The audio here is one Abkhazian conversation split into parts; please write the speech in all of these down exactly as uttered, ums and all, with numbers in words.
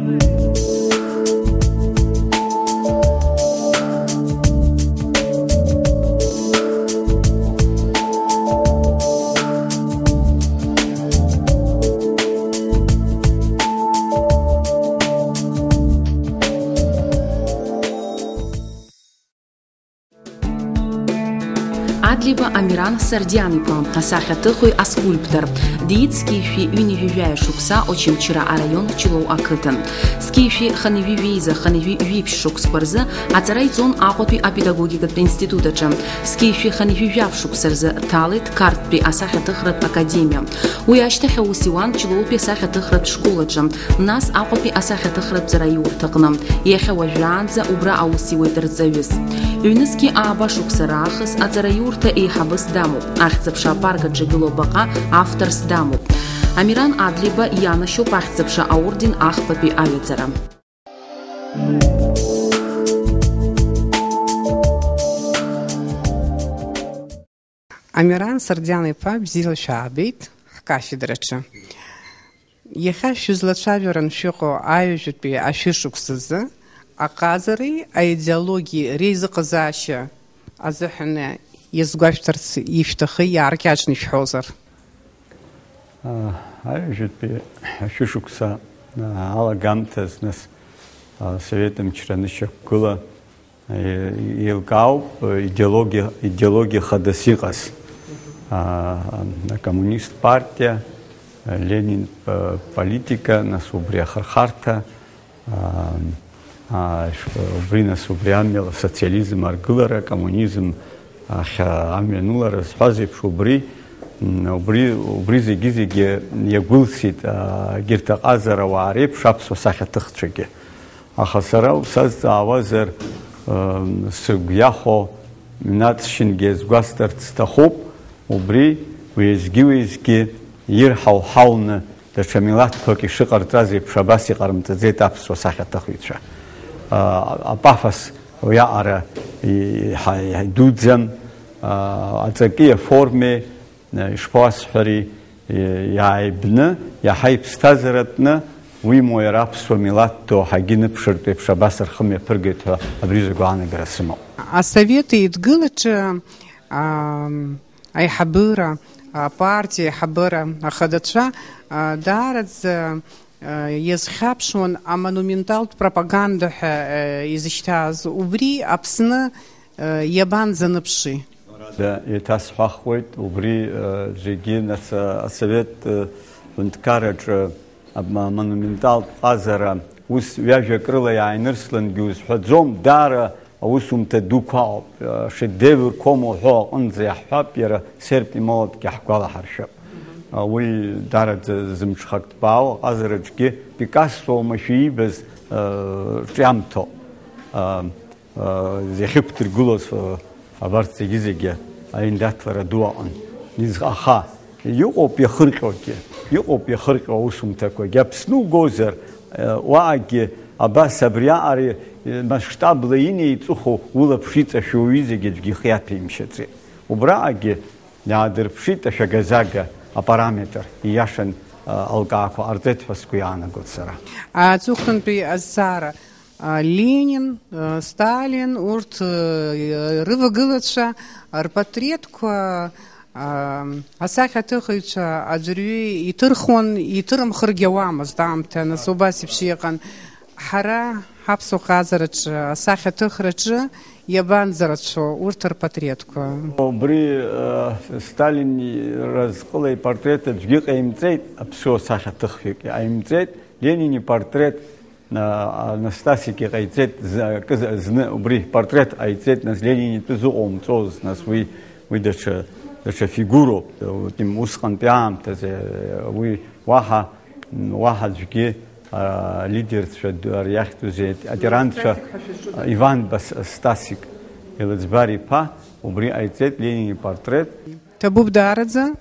Адлиба Амиран Сардианипа, асахьатыхуй аскульптор. Диит скифи юнививяя шукса очимчира а район чилоу акытын. Скифи ханививиза ханиви випш шукспарза, ацарайцон акотви а педагогикат институтача. Скифи ханививяв шуксарза талит карт при асахьатыхрат академия. Уяштахя усиван чилоу пи асахьатыхрат школача. Нас акотви асахьатыхрат зараюр тагнам. Ехя важанза убра аусивой дерзавис. Юнески аба шуксарахас ацараюрта и хабыс даму. Ахцепша парка джигилобака авторс даму. Амиран Адлиба янашо пахцепша аурдин ахпапи авицара. Амиран Сардианипа бзила шабит кафедрача. Еха шузлачаверан шуко аюжутпи ашишуксызы. Аказари а идеологии рейзаказаща азахне езгвафтерс ифтахи яркячный фхозер. Аюжутпи ашишукса алагамтас нас советом чранышек кула илгау идеология идеология хадасигас. Коммунист партия, Ленин политика, нас убря хархарта. Брина субриамела социализм аргылара коммунизм аменулара спазип шубри убри убри зигизиге ягулсит гиртаказара вареп шапсо сахатыхчеге ахасара саз авазер сгяхо натшингез гвастартстахоп убри уезгивезги ирхау хауна дашамилат поки шикартази шабаси кармтазет апсо сахатыхвича Апафас яара хайдудзан ацакия форме шпасхари яибна яхайбстазаратна уимо ярапсо милатто хагина пширте пшабасар хме пыргетва абризугана грасимо. А советы идгылыча айхабыра партия хабыра ахадача дарадз Езхапшон а монументал пропаганда изыштаз убри апсна ябан занапши. Да, это схвахвит убри жиги на совет унткарадж монументал азара ус вяжа крыла яйнерслан гюз хадзом дара усум тедукал шедевр кому хо он захап яра серпи молот кахкала харшап. We дарат зимшхакт бау азрачки Пикассо маши без чамто зехиптер гулос аварцы гизеге айндатлара дуан низаха юоп яхыркоке юоп яхырко усум такой гапсну гозер вааги аба сабриари масштаб лейни цухо улапшица шуизеге гихяпимшетре убрааги ядер пшита шагазага а параметр яшен алгако артетфаскуяна гудсара. А цухтан при азара Ленин, Сталин, урт рывагылача арпатретку асахатыхыча аджри итырхон итырым хыргевамыз дамта насубаси пшиекан хара хапсу казарач асахатыхрачы ябан зарачо урт арпатретку. Бри Сталин разколай портрет джгик аимцейт апсо асахатыхик аимцейт Ленин портрет Настасики айцет бри портрет айцет нас Ленин тузу омцоз нас вы вы дача дача фигуру тим усхан пям тазе вы ваха ваха джги лидер шадуар яхтузет адеранша Иван Стасик элцбари па убри айцет Ленин портрет табуб дарадза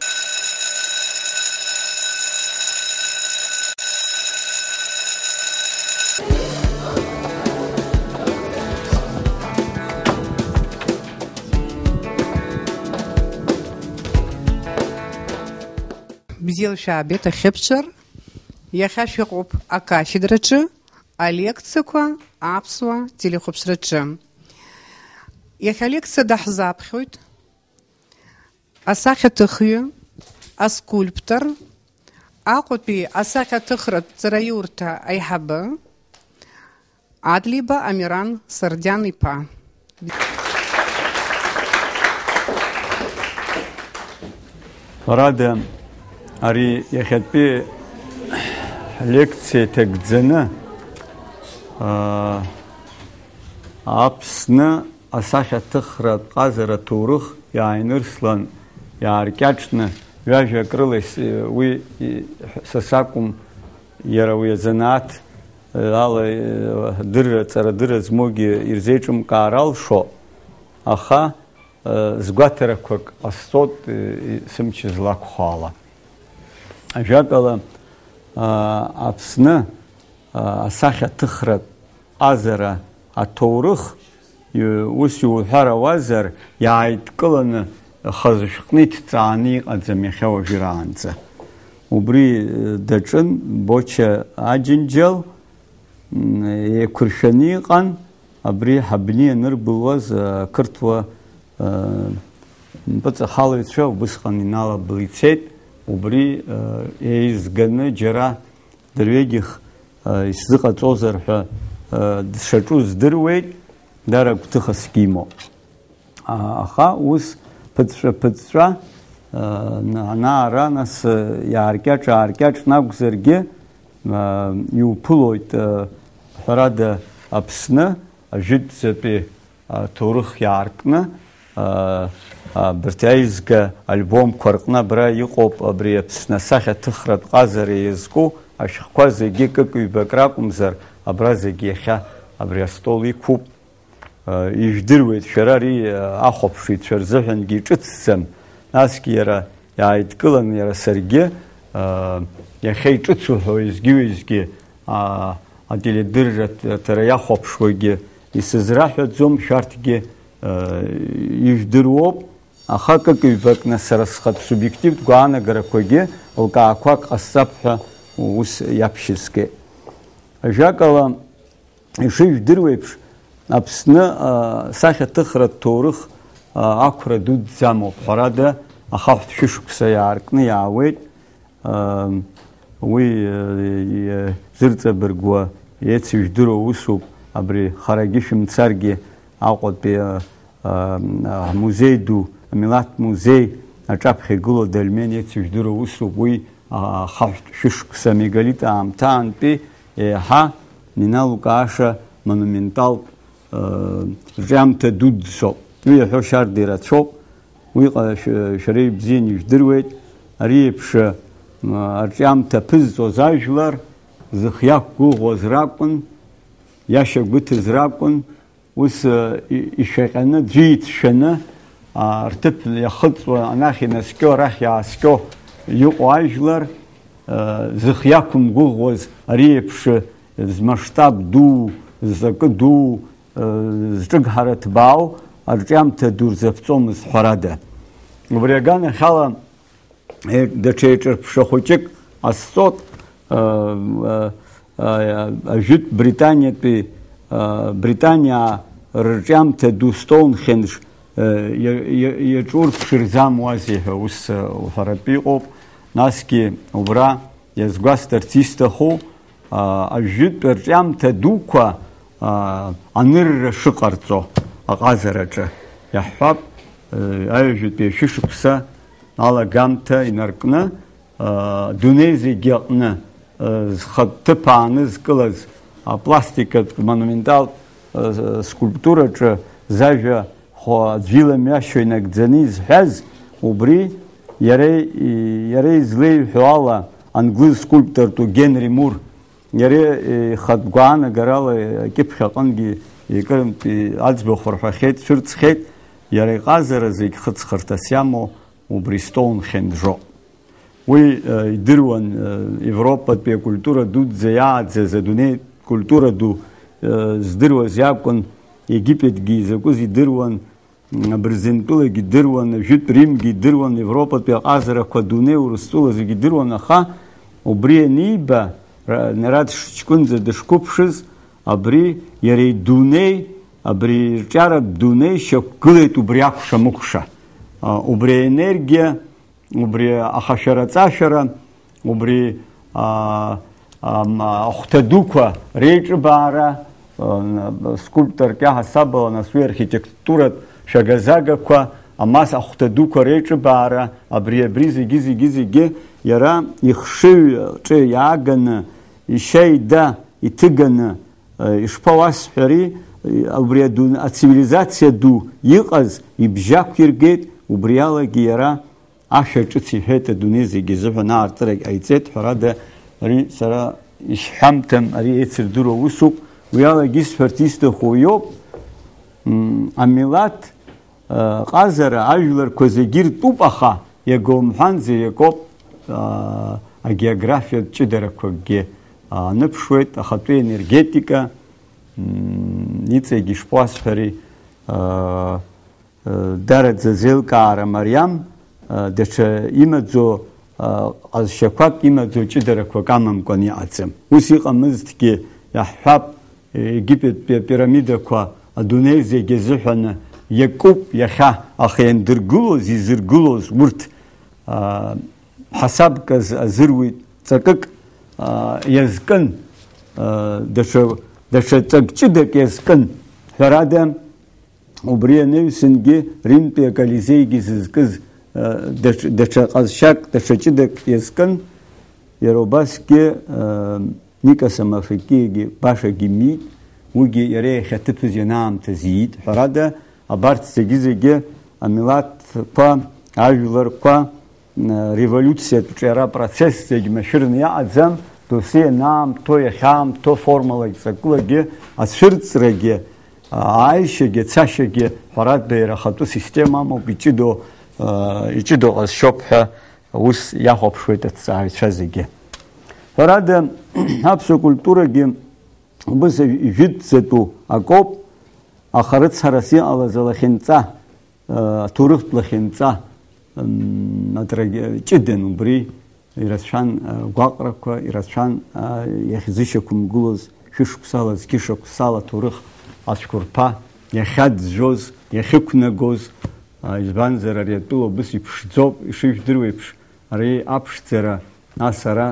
Бзил шабета хепчер, я хочу об акафедраче, алекциақәа аԥсуа телехәаԥшраҿы. Иахьа алекциа даҳзаԥхьоит асахьаҭыхҩы, аскульптор, Аҟәатәи асахьаҭыхратә ҵараиурҭа аиҳабы Адлиба Амиран Сардиан-иԥа. Рада ари иахьатәи лекциа ҭагӡаны Аԥсны асахьаҭыхратә ҟазара ҭоурых иааинырслан, иааркьаҿны ҩажәак рыла уи са сакәым, иара уи азанааҭ ала дырра, ҵарадырра змоугьы ирзеиҿымкаар алшо, аха згәаҭарақәак ҟасҵоит сымч злақәхо ала. Ажәакала, Аԥсны асахьаҭыхратә ҟазара аҭоурых ус иуҳәар ауазар, иааидкыланы хазышәҟны иҭҵааны иҟаӡам иахьа уажәраанӡа. Убри даҿын Боча Аџьынџьал, еиқәыршәаны иҟан абри ҳабни ианырбылуаз ақырҭуа мпыҵахалаҩцәа убысҟан иналабыл ицеит. Убри еизганы џьара дырҩегьых исзыҟаҵозар ҳәа дшаҿу здыруеит, дара гәҭыхаск имоуп. Аха ус ԥыҵәҵәа-ԥыҵәҵәа ана-ара нас иааркьаҿ-ааркьаҿ акәзаргьы иуԥылоит ҳәарада Аԥсны ажәытәӡатәи аҭоурых иааркны абарҭ аизга альбомқәа рҟны абра иҟоуп абри Аԥсны асахьаҭыхратә ҟазара иазку ашәҟәқәа зегьы кык-ҩбак ракәымзар, абра зегьы иахьа абри астол иқәуп. Ижәдыруеит шәара ари ахәаԥшыҩцәа рзыҳәангьы иҿыцӡам. Насгьы иара иааидкыланы иара саргьы иахьа иҿыцуҳәо уеизгьы-уеизгьы ателедырраҭара иахәаԥшуагьы исызраҳәаӡом, шәарҭгьы ижәдыруоуп. Аха кык-ҩбак нас сара схатә субиективтә гәаанагарақәагьы лкаақәак ҟасҵап ҳәа ус иаԥшьызгеит. Ажәакала, ишыжәдыруа еиԥш, Аԥсны асахьаҭыхратә ҭоурых ақәра дуӡӡамоуп. Ҳәарада ахаҳәтә шәышықәса иааркны иаауеит. Уи зырҵабыргуа иеицыжәдыруа усуп. Абри харагьы шәымцаргьы Аҟәатәи амузеи ду, амилаҭтә музеи аҿаԥхьа игылоу Дельмен иеицыжәдыруа усуп. Уи ахаҳәтә шәышықәса мегалит аамҭаантәи еиҳа иналукааша монументалтә рҿиамҭа дуӡӡоуп. Уи иаҳәо шьарда ирацәоуп. Уи шәара ибзианы ижәдыруеит. Ари еиԥш арҿиамҭа ԥызҵоз ажәлар зыхиақәгәыӷуаз ракәын, иашьагәыҭыз ракәын. Ус ишәаҟьаны, ӡәы иҭшәаны, рҭыԥ иахыҵуа, анахь инаскьо, арахь иааскьо иҟоу ажәлар зыхиақәымгәыӷуаз ари еиԥш змасштаб ду, зҵакы ду, зҿыгҳара ҭбаау арҿиамҭа ду рзаԥҵомызт ҳәарада. Убри аганахьала даҽа еиҿырԥшра хәыҷык ҟасҵоит. Ажәытә Британиатәи Британиаа рырҿиамҭа ду Стоунхендж иаҿу рԥшырзамуазеи ҳәа ус уҳәаратәы иҟоуп. Насгьы убра иазгәасҭарц исҭаху ажәытә рҿиамҭа дуқәа анырра шыҟарҵо аҟазараҿы иаҳҳәап. Аҩажәатәи ашәышықәса алагамҭа инаркны адунеи зегьы аҟны зхатә ҭыԥ аанызкылаз апластикатә монументалтә скульптураҿы зажәа аӡәы мҩашьо инагӡаны изҳәаз, убри иара излеиҳәо ала англыз скульптортәу Генри Мур, иара ихатә гәаанагарала акьыԥхь аҟынгьы икырынтә аӡбахә рҳәахьеит, цәырҵхьеит. Иара иҟазара зегь хыҵхырҭас иамоу убри Стоунхенджоуп. Уи идыруан Европатәи акультура дуӡӡа иааӡаз, адунеи культура ду здыруаз иакәын. Египетгьы изакәыз идыруан, Абырзентәылагьы идыруан, Ажәытә Римгьы идыруан, Европатәи аҟазарақәа адунеи Урыстәыла зегьы идыруан. Аха убри аниба, Нарад Шькәынӡа дышқәыԥшыз, абри иара идунеи, абри рҿиаратә дунеи шьақәгылеит убри акәша-мыкәша. Убри аенергиа, убри ахашәара-ҵашәара, убри ахәҭа дуқәа реиҿыбаара, скульпторк иаҳасабала, нас уи архитектуратә шәага-загақәа, амас ахәҭа дуқәа реиҿыбаара, абри абри зегьы зегьы зегьы иара ихшыҩ-ҿы иааганы, ишьа-ида иҭыганы ишԥауасҳәари, убри ацивилизациа ду иҟаз ибжьақәиргеит, убри алагьы иара ашәа ҿыц иҳәеит адунеи зегьы зыҳәан аартырагь ҟаиҵеит. Ҳәарада, ари сара ишҳәамҭам, ари еицырдыруа усуп. Уи алагьы исҳәарц исҭаху иоуп, амилаҭ ҟазара ажәларқәа зегьы ртәуп, аха иага умҳәанзар иакоуп агеографиатә ҷыдарақәакгьы аныԥшуеит, ахатәы енергетика, иҵегьы ишԥауасҳәари, дараӡа зеилкаара мариам, даҽа имаӡоу ҟазшьақәак имаӡоу ҷыдарақәак амамкәан иҟаӡам. Ус иҟамызҭгьы иаҳҳәап, египеттәи апирамидақәа адунеи зегьы азыҳәаны иакуп иахьа, аха иандыргылоз, изыргылоз урҭ ҳасабк азыруит, ҵакык иазкын, даҽа ҵак ҷыдак иазкын. Ҳәарада, убри анаҩсангьы Римтәи аколизеигьы зызкыз даҽа ҟазшьак, даҽа ҷыдак иазкын. Иара убасгьы Никос Амафрикиагьы башагьы имиит, уигьы иара иахьаҭыԥыз ианаамҭаз иит. Ҳәарада, абарҭ зегьы зегьы амилаҭқәа, ажәларқәа, революциатә ҿиара процесс зегьы машәырны иаҟаӡам, доусы ианаамҭоу, иахьаамҭоу формалагь ҵакылагьы, ацәырҵрагьы, ааишьагьы, ацашьагьы, ҳәарада иара ахатәы система амоуп, иҷыдоу иҷыдоу ҟазшьоуп ҳәа ус иахәаԥшуеит аҭҵааҩцәа зегьы. Ҳәарада, аԥсуа культурагьы убыс ижәытәӡатәу акоуп, аха рыцҳарас иҟалаз алахьынҵа, аҭоурыхтә лахьынҵа ҷыдан, убри ирацәан гәаҟрақәа, ирацәан иахьзышьақәымгылоз шәышықәсала, зқьышықәсала аҭоурых ацәқәырԥа иахьаӡәӡәоз, иахьықәнагоз, избанзар ари атәыла убыс иԥшӡоуп, ишыжәдыруа еиԥш, ари аԥшӡара нас ара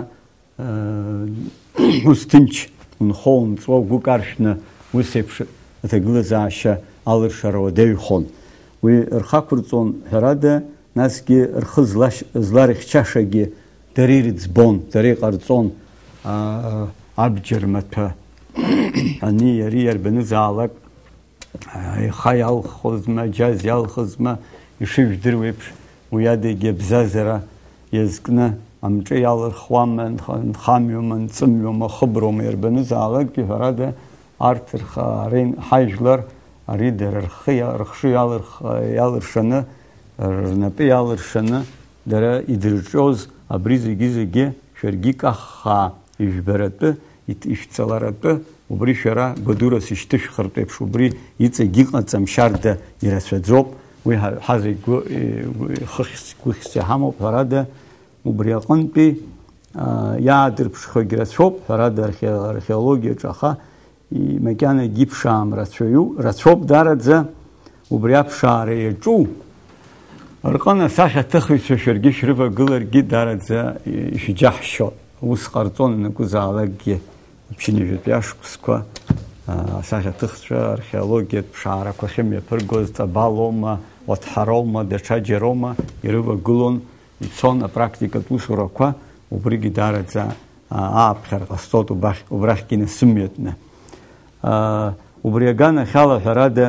ус ҭынч унхо, унҵуа, угәы каршәны ус еиԥш аҭагылазаашьа алыршара уадаҩхон. Уи рхақәырҵон, ҳәарада, насгьы рхы зларыхьчашагьы дара ирыӡбон, дара иҟарҵон, абџьар маҭәа ани иари иарбанызаалак ихы иалхозма, џьаз иалхызма, ишыжәдыруа еиԥш, уи адагьы абзазара иазкны амҿы иалырхуама, нхамҩома, нҵымҩома, хыброма иарбанызаалакгьы, ҳәарада, арҭ ҳажәлар ари дара рхы иалыршаны, рнапы иалыршаны, дара идырҿиоз абри зегьы зегьы шәаргьы икаххаа ижәбаратәы, ишәцаларатәы, убри шәара гәадурас ишьҭышәхартә еиԥш, убри иҵегь иҟаҵам шьарда ирацәаӡоуп, уи ҳа зегь гәыхьс иҳамоуп. Ҳәарада, убри аҟынтәи иаадырԥшхогьы рацәоуп, ҳәарада археологиаҿы, аха макьанагьы иԥшаам рацәоуп дараӡа. Убри аԥшаара иаҿу рҟны асахьаҭыхыҩцәа шәаргьы шәрывагыларгьы дараӡа ишәџьаҳшьоит. Ус ҟарҵон ианакәызаалакгьы аԥшьынҩажәатәи ашықәсқәа, асахьаҭыхцәа археологиатә ԥшаарақәа ахьымҩаԥыргоз ҵабалоума, уаҭҳароума, даҽаџьароума ирывагылон, ицон апрактикатә усурақәа, убригьы дараӡа ааԥхьара ҟасҵоит убрахьгьы инасымҩатәны. Убри аганахьала, ҳәарада,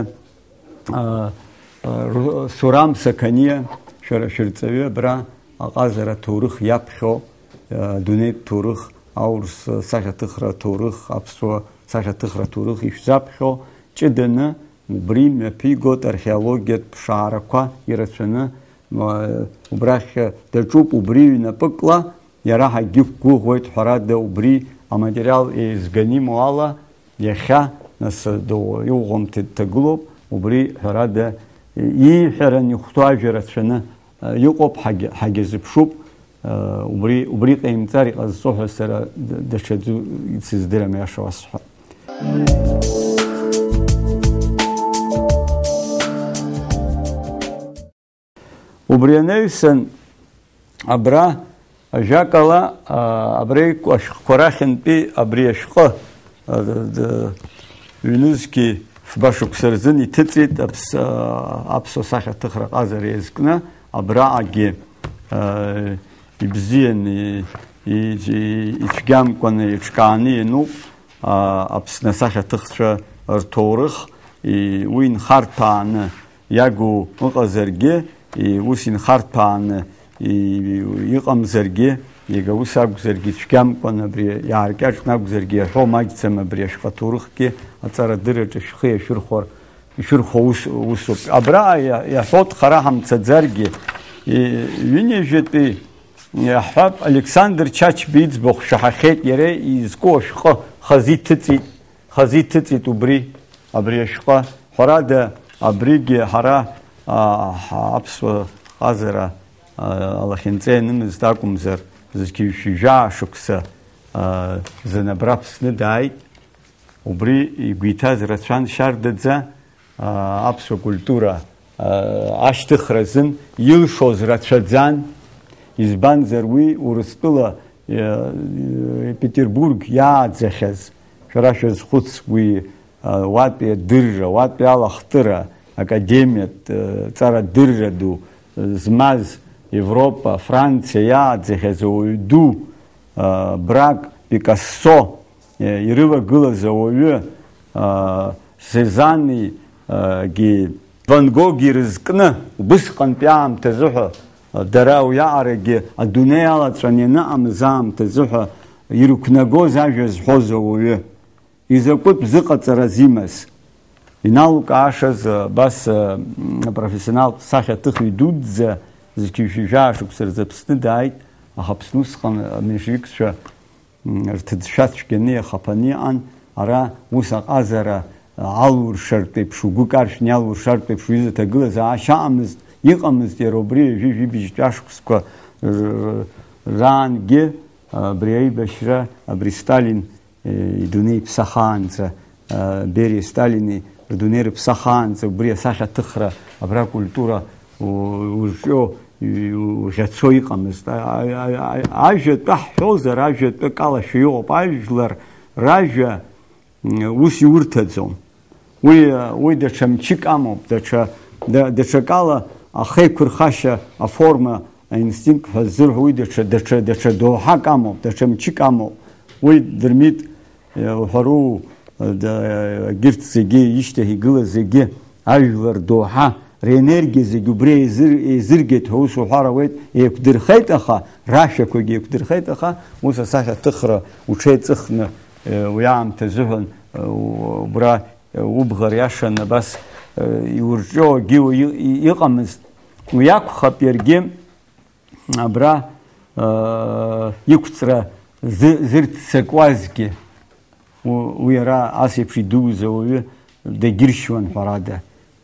Сурам Саканиа, шәара шәырҵаҩы абра аҟазара аҭоурых иаԥхьо, адунеитә ҭоурых, аурыс сахьаҭыхра аҭоурых, аԥсуа сахьаҭыхра аҭоурых ишәзаԥхьо, ҷыданы убри мҩаԥигоит археологиатә ԥшаарақәа ирацәаны, убрахь даҿуп убри ҩнапыкла, иара ҳагьы иқәгәыӷуеит, ҳәарада, убри аматериал еизганы имоу ала, иахьа нас иуӷәымҭа дҭагылоуп, убри ҳәарада ииҳәаран ихәҭоу ажәа рацәаны иҟоуп, ҳагьазыԥшуп, убри ҟаимҵар иҟазҵо ҳәа сара даҽаӡәы исыздырам, иаша уасҳәап. Убри анаҩсан абра ажәакала абри ашәҟәқәа рахьынтәи абри ашәҟы ҩнызқьи фба шықәса рзын иҭыҵит аԥсуа сахьаҭыхра ҟазара иазкны абраҟагьы ибзианы ицәгьамкәаны иҿкааны иануп Аԥсны асахьаҭыхцәа рҭоурых уи инхарҭәааны иагу ыҟазаргьы ус инхарҭәааны иҟамзаргьы иага ус акәзаргьы цәгьамкәаны абри иааркьаҿны акәзаргьы иаҳәо маҷӡам абри ашәҟәы аҭоурыхгьы аҵарадырраҿы шәхы иашәырхәар ишәырхәо усуп. Абраҟа иаҳәоит хара ҳамцаӡаргьы ҩынҩажәатәи иаҳҳәап Александр Чачба иӡбахә шәаҳахьеит иара изку ашәҟы хазы иҭыҵит хазы иҭыҵит убри абри ашәҟы ҳәарада абригьы ҳара аԥсуа ҟазара алахьынҵа ианымызт акәымзар зқьи-шәи-жәаа шықәса зны абра Аԥсны дааит убри игәиҭаз рацәан шьардаӡа аԥсуа культура ашьҭыхразын илшоз рацәаӡан избанзар уи Урыстәыла Петербург иааӡахьаз шәара шәазхәыц уи уатәи адырра, уатәи алахтыра академиатә ҵарадырра ду змаз Европа, Франциа иааӡахьаз ауаҩ ду Брак, Пикассо ирывагылаз ауаҩы Сезанигьы Ван Гоги рызкны убысҟантәи аамҭазы ҳәа дара уиаҟарагьы адунеи алаҵәан ианыҟамыз аамҭазы ҳәа ирықәнагоз ажәа зҳәоз ауаҩы изакәытә зыҟаҵараз имаз иналукаашаз абас апрофессионалтә сахьаҭыхыҩ дуӡӡа зқьи-шәи-жәаа шықәса рзы Аԥсны дааит, аха Аԥсны усҟан аменшевикцәа рҭыӡшәа цәгьаны иахаԥаны иҟан, ара ус аҟазара алуршартә еиԥш угәы каршәны иалуршартә еиԥш уҩыза ҭагылазаашьа аҟамызт, иҟамызт иара убри ҩажәи-жәибжьтәи ашықәсқәа раангьы абри аибашьра абри Сталин идунеи иԥсахаанӡа Бериа Сталини рдунеи рыԥсахаанӡа убри асахьаҭыхра абра культура урҿио уӷьацо иҟамызт. Ажәатәы ҳҳәозар ажәатәык алашәа иҟоуп, ажәлар ражәа ус иурҭаӡом. Уи даҽа мчык амоуп, даҽакала ахеиқәырхашьа аформа аинстинкт ҳәа ззырҳәо уи даҽа доуҳак амоуп, даҽа мчык амоуп. Уи дырмит уҳәару егьырҭ зегьы ишьҭахь игылаз зегьы ажәлар доуҳа ренергиа зегьы убри еизыргеит ҳәа ус уҳәар ауеит, еиқәдырхеит, аха рашәақәагьы еиқәдырхеит, аха ус асахьаҭыхра уҽеиҵыхны уи аамҭазы ҳәан убра убӷа риашан абас иурҿио акгьы иҟамызт. Уи акәхап иаргьы абра иқәҵра зырццакуазгьы уи ара ас еиԥш идуз ауаҩы дагьыршьуан ҳәарада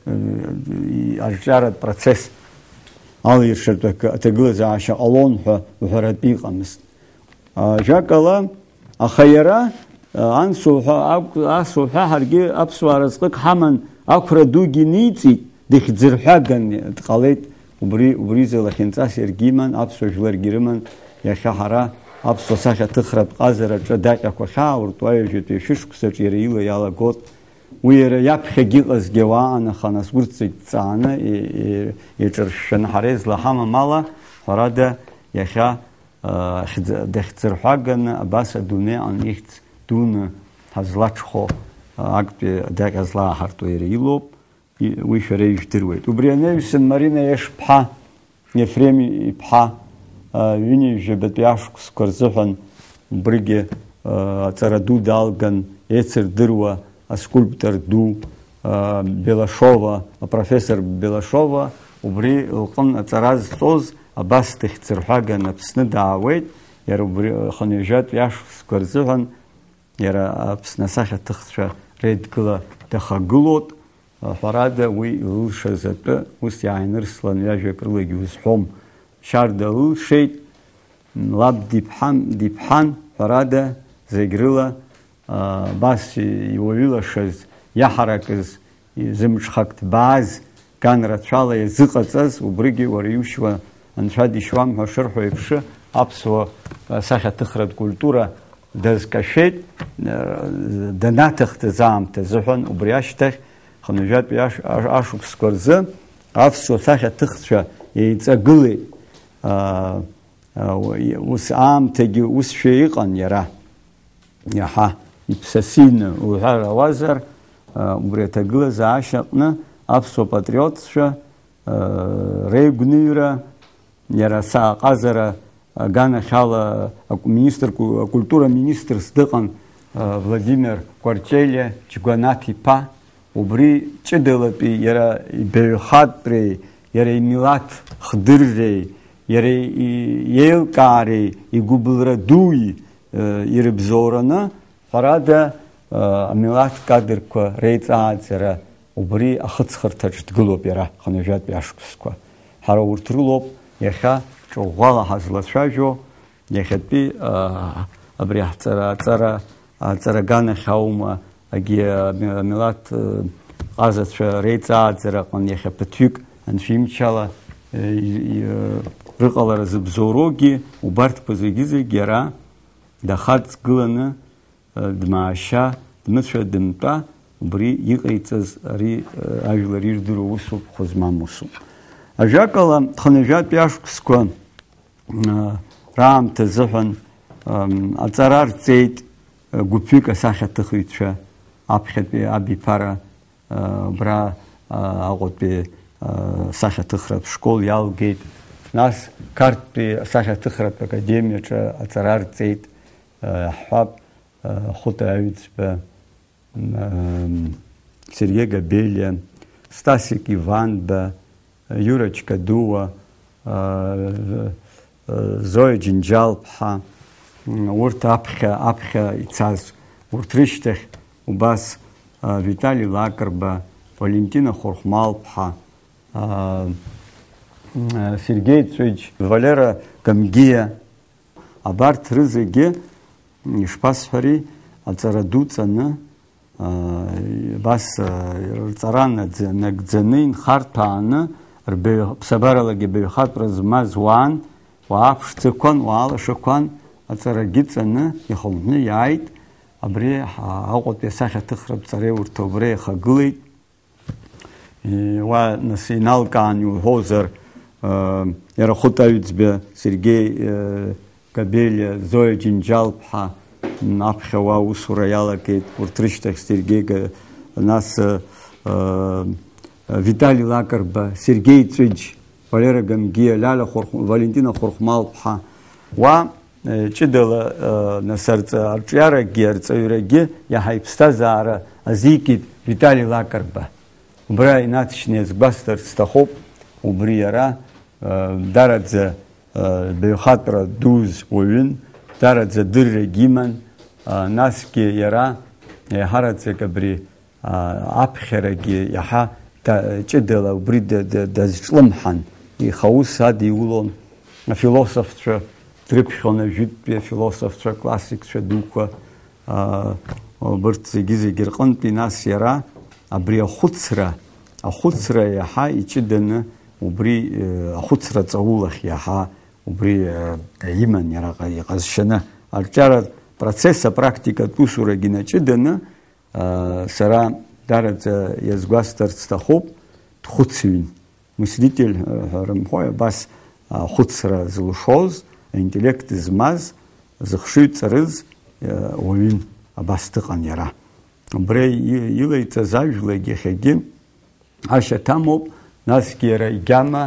арҿиаратә процесс алиршартә аҭагылазаашьа ҟалон ҳәа уҳәаратәы иҟамызт. Ажәакала, аха иара анс уҳәа ҳаргьы аԥсуаа разҟык ҳаман ақәра дугьы ниҵит, дихьӡырҳәаган дҟалеит. Убризы лахьынҵас иаргьы иман, аԥсуа жәларгьы рыман, иахьа ҳара аԥсуа сахьаҭыхратә ҟазараҿы даҟьақәа ахьааурту аҩажәатәи ашәышықәсаҿ иара ила иалагот. Уи иара иаԥхьагьы иҟазгьы ауаа анаха, нас урҭ зегь ҵааны иҿыршәшәаны ҳара излаҳамам ала, ҳәарада иахьа дахьӡырҳәаганы абас адунеиҟан ихьӡ дуны ҳазлаҽхәо актәи адаҟьа злааҳарту иара илоуп, уи шәара ижәдыруеит. Убри анаҩсан Марина Ешԥҳа, Ефрем иԥҳа ҩынҩажәабатәи ашықәсқәа рзыҳәан убригьы аҵара ду далган, еицырдыруа аскульптор ду Белашова, апрофессор Белашова, убри лҟын аҵара зҵоз абас дихьӡырҳәаган Аԥсны даауеит, иара убри хынҩажәатәи ашықәсқәа рзыҳәан иара Аԥсны асахьаҭыхцәа реидгыла дахагылоит, ҳәарада уи илылшаз атәы ус иааинырслан ҩажәак рылагьы узҳәом. Шьарда лылшеит, лаб диԥҳан, ҳәарада зегь рыла бас иуаҩылашаз, иаҳаракыз, зымҽхак ҭбааз, ган рацәала иазыҟаҵаз, убригьы уара иушьуа анцәа дишьуам ҳәа шырҳәо еиԥш, аԥсуа сахьаҭыхратә культура дазкашәеит, данаҭахӡаз аамҭа азыҳәан, убри ашьҭахь хынҩажәатәи ашықәсқәа рзы аԥсуа сахьаҭыхцәа еиҵагылеит. Ус аамҭагьы усшәа иҟан иара. Иаҳа иԥсасины уҳәар ауазар, убри аҭагылазаашьаҟны аԥсуа патриотцәа реигәныҩра, иара сааҟазара аганахьала акультура министрс дыҟан Владимир Кварчелиа Џьгәанаҭ-иԥа, убри ҷыдалатәи иара ибаҩхатәреи, иара имилаҭ хдырреи, иара иеилкаареи, игәыблра дуи ирыбзоураны, ҳәарада амилаҭ кадрқәа реиҵааӡара убри ахыҵхырҭаҿ дгылоуп иара хынҩажәатәи ашықәсқәа. Ҳара урҭ рылоуп иахьа ҿыӷәӷәала ҳазлацәажәо, иахьатәи абри аҵара аҵараганахь аума агьи амилаҭ ҟазацәа реиҵааӡараҟны иахьа ԥыҭҩык анцәа имчала рыҟалара зыбзоуроугьы, убарҭқәа зегьы-зегь иара дахаҵгыланы дмаашьа, дмыцәа дымтәа, убри иҟаиҵаз ари ажәлар ирдыруа усуп, хәы змам усуп. Ажәакала хынҩажәатәи ашықәсқәа раамҭа азыҳәан аҵара рҵеит гәыԥҩык асахьаҭыхыҩцәа, аԥхьатәи абиԥара убра Аҟәатәи асахьаҭыхратә школ иалгеит. Нас Қарҭтәи асахьаҭыхратә академиаҿы аҵара рҵеит ҳҳәап Хәыта Аҩӡба, Сергеи Габелиа, Стасик Иванба, Юра Чкадуа, Зоя Џьынџьал-ԥҳа, урҭ аԥхьа аԥхьа ицаз, урҭ рышьҭахь убас Витали Лакрба, Валентина Хәырхәмал-ԥҳа, Сергеи Ҵәыџь, Валера Гамгиа, абарҭ рызегьы ишԥасҳәари, аҵара ду ҵаны, бас рҵара нагӡаны, инхарҭәааны, ԥсабаралагьы баҩхатәра змаз уаан, уаа ԥшӡақәан, уаа лашақәан, аҵарагьы ҵаны ихынҳәны иааит. Абри Аҟәатәи асахьаҭыхратә ҵареиурҭа убра ихагылеит. Уа нас иналкаан иуҳәозар, иара Хәыта Аҩӡба, Сергеи Габелиа, Зоя Џьынџьал-ԥҳа аԥхьа уа усура иалагеит, урҭ рышьҭахь Сергеи, нас Витали Лакрба, Сергеи Ҵәыџь, Валера Гамгиа, Валентина Хәырхәмал-ԥҳа, уа ҷыдала нас арҿиарагьы арҵаҩрагьы иаҳа иԥсҭазаара азикит Витали Лакрба. Убра инаҭшьны иазгәасҭарц сҭахуп, убри иара дараӡа баҩхатәра дуз уаҩын, дараӡа дыррагь иман, насгьы иара иаҳараӡак абри аԥхьарагьы иаҳа ҷыдала убри дазҿлымҳан, ихаус адиулон, афилософцәа дрыԥхьон, ажәытәтәи афилософцәа, классикцәа дуқәа, убырҭ зегьы-зегьы рҟынтәи, нас иара абри ахәыцра, ахәыцра иаҳа иҷыданы, убри ахәыцра ҵаулахь иаҳа убри иман иара иҟазшьаны, арҿиара процесс апрактикатә усурагьы наҷыданы, сара дараӡа иазгәасҭарц сҭахуп, дхәыцҩын. Мыслитель ҳәа рымҳәои, абас ахәыцра зылшоз, аинтеллект змаз, зыхшыҩ ҵарыз уаҩын, абас дыҟан иара. Убра илаиҵаз ажәлагь иахьагьы ашьаҭамоуп, насгьы иара игьама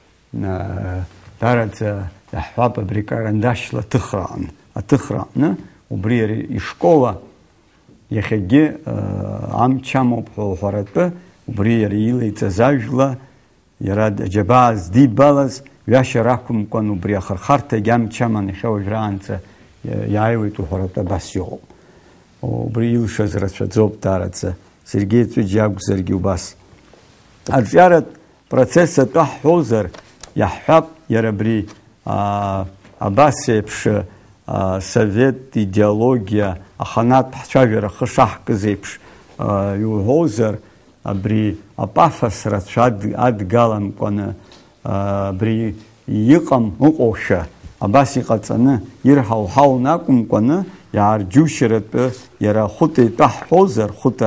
дараӡа иаҳҳәап абри карандашьла аҭыхраҟны, аҭыхраҟны, убри иара ишкола иахьагьы амч амоуп ҳәа уҳәаратәы, убри иара илаиҵаз ажәла, иара аџьабаа здибалаз, ҩашьа рақәымкәан, убри ахырхарҭагь амч аман иахьа уажәраанӡа иааиуеит уҳәаратәы абас иҟоуп. Убри илшаз рацәаӡоуп дараӡа, Сергеи Ҵәыџь иакәзаргьы убас. Арҿиаратә процесс атәы ҳҳәозар, иаҳҳәап, иара абри абас еиԥш совет идеология аханат ҳцәажәара ахы шаҳкыз еиԥш иуҳәозар абри апафос рацәа адгаламкәаны абри иҟам ыҟоушәа абас иҟаҵаны ирҳауҳаун акәымкәаны иаарџьушьаратәы иара хәыта итәы ҳҳәозар хәыта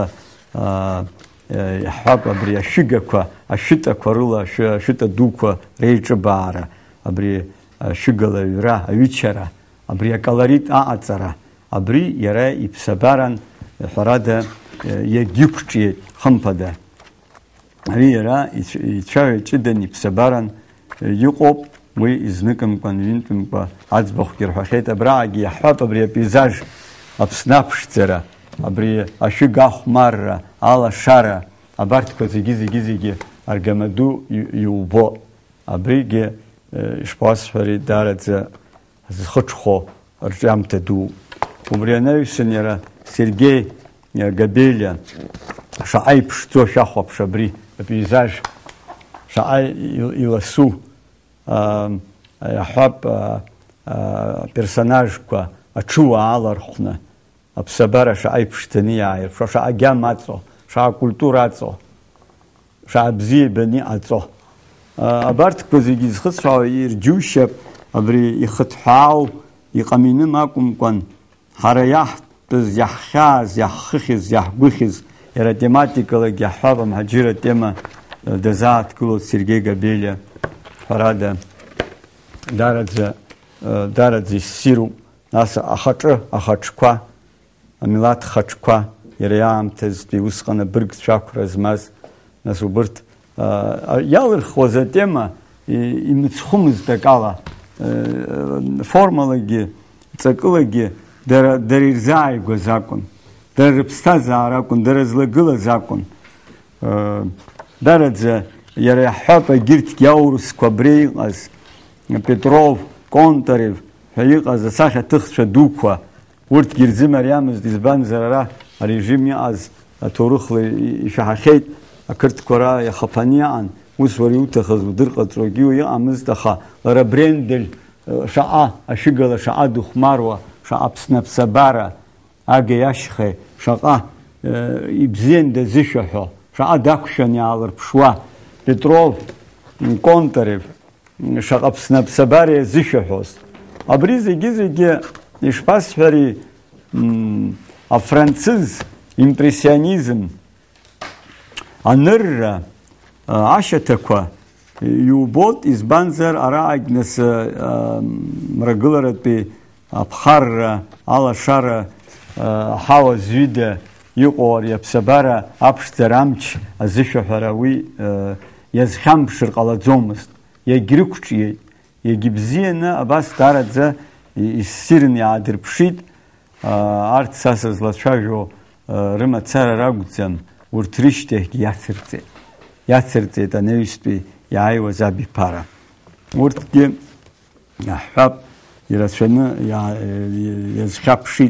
иаҳҳәап абри ашәыгақәа ашәытақәа рыла ашәыта дуқәа реиҿыбаара абри ашәыгала аҩра аҩычара абри аколорит аҟаҵара абри иара иԥсабаран ҳәарада иагьықәҿиеит хымԥада ари иара ицәаҩа ҷыдан иԥсабаран иҟоуп уи изныкымкәан ҩынтәымкәа аӡбахәгьы рҳәахьеит абраагьы иаҳҳәап абри апейзаж Аԥсны аԥшӡара абри ашәыга ахәмарра алашара абарҭқәа зегьы зегьы зегьы аргамаду иубо абригьы ишԥасҳәари даараӡа зхыҽхәо рҿиамҭа ду убри анаҩсан иара Сергеи Габелиа шаҟа иԥшӡо шәахәаԥш абри апейзаж шаҟа иласу иаҳҳәап аперсонажқәа аҽыуа алархәны аԥсабара шаҟа иԥшӡаны иааирԥшуа шаҟа агьама аҵо шаҟа культура аҵо шаҟа бзиабаны иҟаҵо абарҭқәа зегьы зхыҵәаауа ирџьушьап абри ихыҭҳәаау иҟаминым акәымкәан ҳара иаҳтәыз иаҳхьааз иаҳхыхьыз иаҳгәыхьыз иара тематикалагьы иаҳҳәап амҳаџьыр атема дазааҭгылоит Сергеи Габелиа ҳәарада даараӡа даараӡа иссируп нас ахаҿы ахаҿқәа амилаҭ хаҿқәа иара иаамҭазтәи усҟан абыргцәа ақәра змаз нас убырҭ иалырхуаз атема имыцхәымызт акала формалагьы ҵакылагьы дара дара ирзааигәаз акәын дара рыԥсҭазаара акәын дара злагылаз акәын даараӡа иара иаҳҳәап егьырҭгьы аурысқәа абри иҟаз Петров, Контарев ҳәа иҟаз асахьаҭыхцәа дуқәа урҭгьы ирзымариамызт избанзар ара арежим иҟаз аҭоурыхла ишәаҳахьеит ақырҭқәа ра иахаԥаны иҟан ус уара иуҭахыз удырҟаҵогьы иҟамызт аха лара Брендель шаҟа ашәыгала шаҟа дыхәмаруа шаҟа Аԥсны аԥсабара агеи ашьхеи шаҟа ибзиан дазышәаҳәо шаҟа дақәшәан иаалырԥшуа Петров, Контарев шаҟа Аԥсны аԥсабара иазышәаҳәоз абри зегьы зегьы ишԥасҳәари афранцыз импрессионизм анырра ашьаҭақәа иубот избанзар араагь нас мрагыларатәи аԥхарра алашара аҳауа зҩыда иҟоу ари аԥсабара аԥшӡара амч азышәаҳәара уи иазхьамԥшыр ҟалаӡомызт иагьрықәҿиеит иагьыбзианы абас даараӡа иссирны иаадырԥшит арҭ са сызлацәажәо рымацара ракәӡам урҭ рышьҭахьгьы иацырҵеит иацырҵеит анаҩстәи иааиуаз абиԥара урҭгьы иаҳҳәап ирацәаны иазхьаԥшит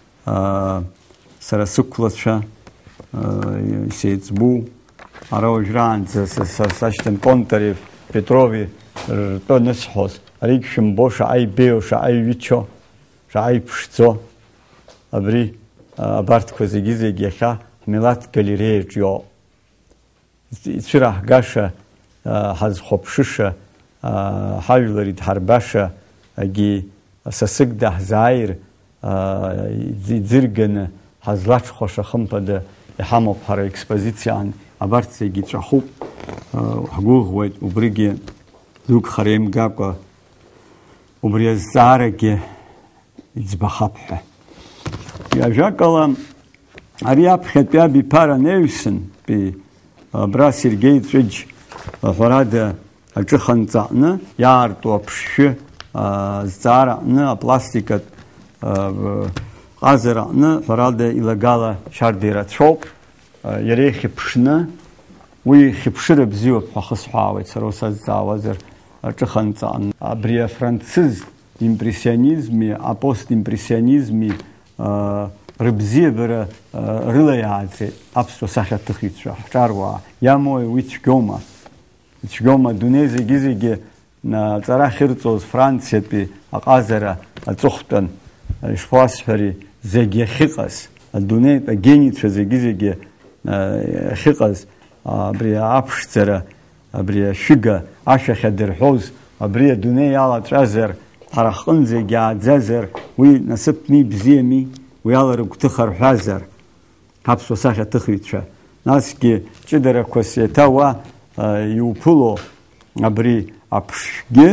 сара сықәлацәа исеиҵбу ара уажәраанӡа сашьҭан Контарев Петрови ртәы анысҳәоз аригь шәымбо шаҟа ибеио шаҟа иҩычо шаҟа иԥшӡо абри абарҭқәа зегьы зегьы иахьа ҳмилаҭ галереиаҿ иоуп ицәыраҳгаша ҳазхәаԥшыша ҳажәлар идҳарбаша агьи сасык даҳзааир иӡырганы ҳазлаҽхәаша хымԥада иҳамоуп ҳара експозициаан абарҭ зегьы ҵәахуп ҳгәыӷуеит убригьы дук хара имгакәа убри азҵаарагьы иӡбахап ҳәа ажәакала ари аԥхьатәи абиԥара анаҩсантәи абра Сергеи Ҵәыџь ҳәарада аҿыханҵаҟны иаарту аԥшшәы азҵаараҟны апластикатә ҟазараҟны ҳәарада илагала шьарда ирацәоуп иара ихьыԥшны уи хьыԥшыра бзиоуп ҳәа хысҳәаауеит сара усазҵаауазар аҿыханҵаҟны абри афранцыз импрессионизми апостимпрессионизми рыбзиабара рыла иааӡеит аԥсуа сахьаҭыхыҩцәа ҳҿаруаа иамои уи цәгьоума цәгьоума адунеи зегьы зегьы аҵара ахьырҵоз франциатәи аҟазара аҵыхәтәан ишԥасҳәари зегьы ахьыҟаз адунеитә агеницәа зегьы-зегьы ахьыҟаз абри аԥшӡара абри ашәыга ашәахь адырҳәоз абри адунеи алаҵәазар ҳара ҳҟынӡагь ааӡазар уи насыԥми бзиами уи ала рыгәҭыха рҳәазар ҳаԥсуа сахьаҭыхыҩцәа насгьы ҷыдарақәас еиҭа уа иуԥыло абри аԥшгьы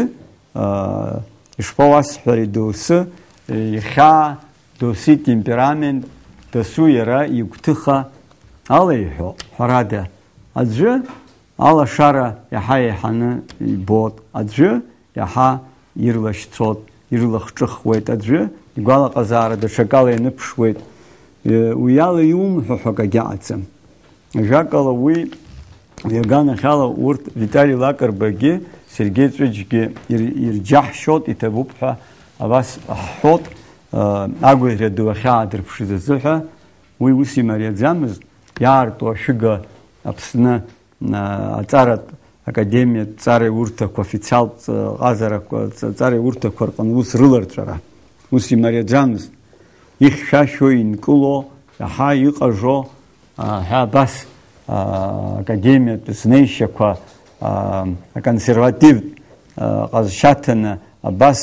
ишԥауасҳәари доусы ихьаа доусы темперамент дасу иара игәҭыха алеиҳәо ҳәарада аӡәы алашара иаҳа еиҳаны ибот аӡәы иаҳа ирлашьцот ирлахҿыхуеит аӡәы игәалаҟазаара даҽакала ианыԥшуеит уи ала иумҳәо ҳәа акагьы аҟаӡам ажәакала уи иаганахьала урҭ Витали Лакрбагьы Сергеи Ҵәыџьгьы ирџьаҳшьот иҭабуп ҳәа абас ҳҳәот агәаӷьра ду ахьаадырԥшыз азыҳәа уи ус имариаӡамызт иаарту ашәыга Аԥсны аҵаратә академиатә ҵараиурҭақәа официалтә ҟазарақәа ҵараиурҭақәа рҟны ус рыларҵәара ус имариаӡамызт ихьшәашәо инкыло иаҳа иҟажо ҳәа абас академиатә знеишьақәа аконсервативтә ҟазшьаҭаны абас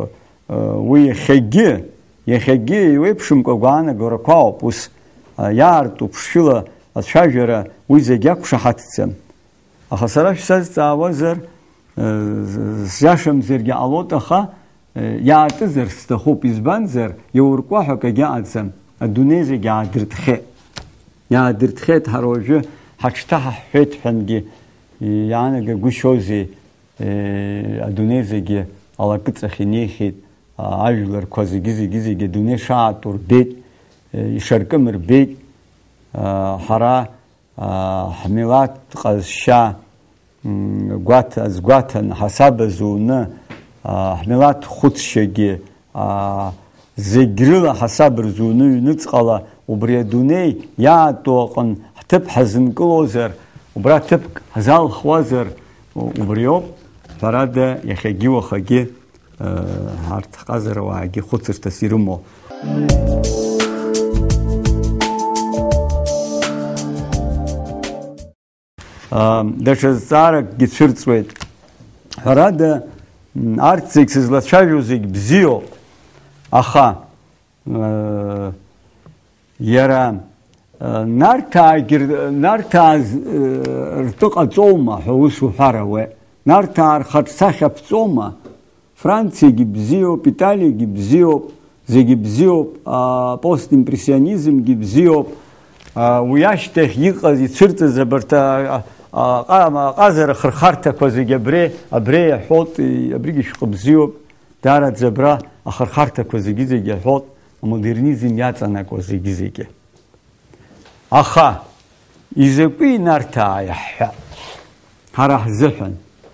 уи иахьагьы иахьагьы иуеиԥшымкәа агәаанагарақәа ауп ус иаарту ԥшшәыла ацәажәара уи зегьы ақәшаҳаҭӡам аха сара шәсазҵаауазар сжашамзаргьы ҟалот аха иаатызар сҭахуп избанзар иауркуа ҳәа акагьы аҟаӡам адунеи зегьы аадыртхеит иаадыртхеит ҳара уажәы ҳаҽҭаҳаҳҳәеит ҳәангьы иаанагагәышьозеи адунеи зегьы алакыҵахь инеихьеит ажәларқәа зегьы-зегьы-зегьы адунеи шаату рбеит ишаркым рбеит ҳара ҳмилаҭ ҟазшьа гәаҭа згәаҭан ҳасаба зуны ҳмилаҭ хәыцшьагьы зегь рыла ҳасаб рзуны ҩныҵҟала убри адунеи иаату аҟын ҳҭыԥ ҳазынкылозар убра ҭыԥк ҳзалхуазар убриоуп ҳәарада иахьагьы уахагьы ҳарҭ ҳҟазаруаагьы хәыцырҭас ирымоу даҽа зҵааракгьы цәырҵуеит ҳәарада арҭ зегь сызлацәажәо зегь бзиоуп аха иара нарҭаагьы нарҭаа ртәы ҟаҵоума ҳәа ус уҳәар ауе нарҭаа рхаҿсахьа ԥҵәома Франциагьы бзиоуп Италиагьы бзиоуп зегьы бзиоуп постимпрессионизмгьы бзиоуп уи ашьҭахь иҟаз ицәырҵыз абарҭ аҟазара хырхарҭақәа зегьы абри абри иаҳәот абригьы шәҟәы бзиоуп даараӡа абра ахырхарҭақәа зегьы-зегьы иаҳәот амодернизм иаҵанакуа зегьы-зегьы аха изакәи нарҭаа иаҳҳәап ҳара ҳзыҳәан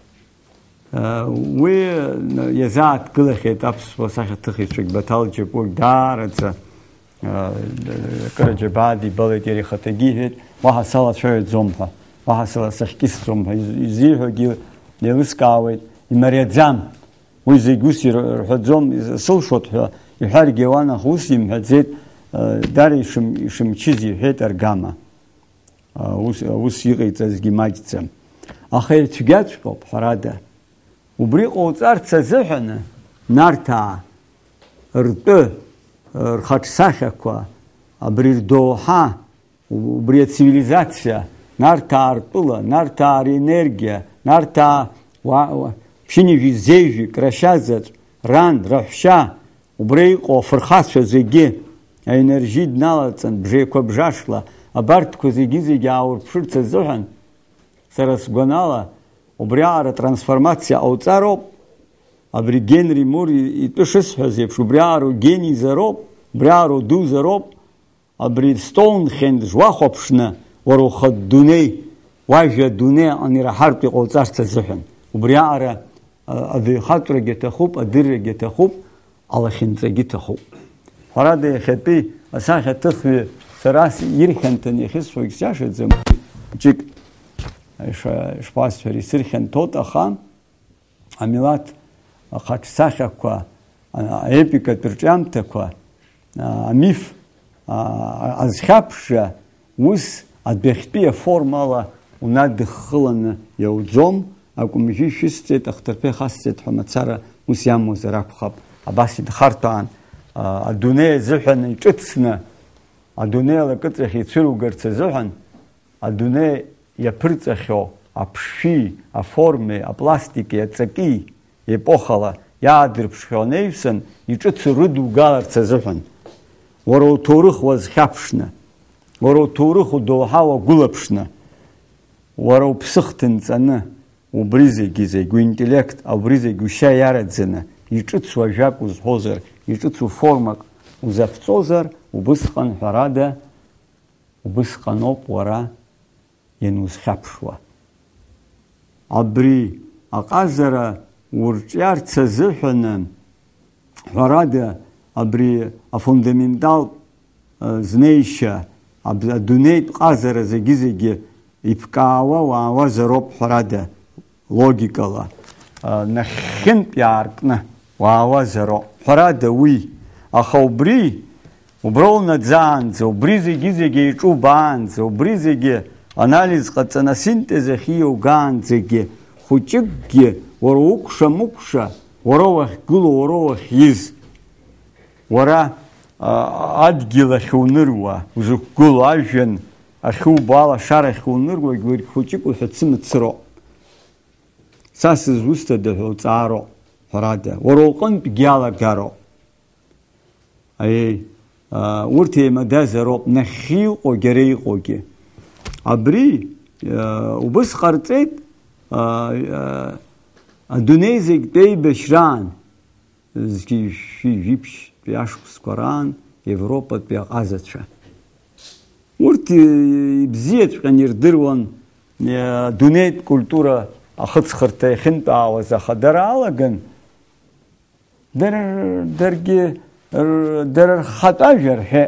уи иазааҭгылахьеит аԥсуа сахьаҭыхыҩцәагь Баҭал Џьапуагь даараӡа Караџьабаа дибалеит иара ихаҭагьы иҳәеит уаҳа салацәажәаӡом ҳәа уаҳа сахькьысӡом ҳәа изиҳәогьы еилыскаауеит имариаӡам уи зегь ус ирҳәаӡом сылшот ҳәа иҳәаргьы ауан аха ус имҳәаӡеит дара ишымчыз иҳәеит аргама ус иҟаиҵазгьы маҷӡам аха ицәгьаҵәҟьоуп ҳәарада убри ҟоуҵарц азыҳәаны нарҭаа ртәы рхаҿсахьақәа абри рдоуҳа убри ацивилизациа нарҭаа ртәыла нарҭаа ренергиа нарҭаа ԥшьынҩажәи зеижәик рашьазаҵә ран раҳәшьа убри иҟоу афырхацәа зегьы аенержьи дналаҵан бжеиқәа бжашла абарҭқәа зегьы-зегьы ааурԥшырц азыҳәан сара сгәанала убри аҟара трансформациа ҟауҵароуп абри Генри Мур итәы шысҳәаз еиԥш убри аҟара угенизароуп убри аҟара удузароуп абри Стоунхендж уахәаԥшны уара ухатә дунеи уажәа адунеи аҟны ираҳартә иҟауҵарц азыҳәан убри аҟара адеихатәрагьы аҭахуп адыррагьы аҭахуп алахьынҵагьы ҭахуп ҳәарада иахьатәи асахьаҭыхҩы сара ирхьанҭан иахьысҳәогь сиашаӡам џьык ишԥасҳәари сырхьанҭот аха амилаҭ ахаҿсахьақәа аепикатә рҿиамҭақәа, амиф азхьаԥшра ус адәахьтәи аформала унадыххыланы иауӡом, акәымжәы шәысҵеит, ахҭырԥа ихасҵеит ҳәа мацара ус иамуазар акәхап. Абас идхартәаан адунеи азыҳәан иҿыцны, адунеи алакыҵахь ицәыругарц азыҳәан, адунеи иаԥырҵахьоу аԥшшәи, аформеи, апластики, аҵаки епохала иаадырԥшхьоу анаҩсан иҿыцу рыдугаларц азыҳәан. Уара уҭоурых уазхьаԥшны, уара уҭоурых удоуҳа уагәылаԥшны, уара уԥсы хҭынҵаны, убри зегьы зегь уинтеллект, убри зегьы ушьа иараӡаны иҿыцу ажәак узҳәозар, иҿыцу формак узаԥҵозар, убысҟан ҳәарада, убысҟаноуп уара ианузхьаԥшуа. Абри аҟазара урҿиарц азыҳәаны ҳәарада абри афундаментал знеишьа адунеитә ҟазара зегьы-зегьы иԥкаауа уаауазароуп ҳәарада логикала, нахьхьынтә иааркны уаауазароуп ҳәарада уи. Аха убри убра унаӡаанӡа, убри зегьы-зегьы еиҿубаанӡа, убри зегьы анализ ҟаҵаны асинтез ахь иоугаанӡагьы хәыҷыкгьы уара укәша-мыкәша, уара уахьгылоу, уара уахьиз, уара адгьыл ахьуныруа, узықәгылоу ажәҩан ахьубо, алашара ахьуныруагь уаргь хәыҷык уҳәацымцыроуп. Са сызусҭада ҳәа уҵаароуп ҳәарада, уара уҟынтәгьы иалагароуп. Аиеи, урҭ еимадазароуп, нахьхьы иҟоугьы, ара иҟоугьы. Абри убыс ҟарҵеит адунеи зегьтә еибашьраан, жәиԥшьтәи ашықәсқәа раан Европатәи аҟазацәа. Урҭ ибзиаҵәҟьаны ирдыруан адунеитә культура ахыҵхырҭа иахьынтәаауаз, аха дара алаган даргьы дара рхатә ажәа рҳәеит.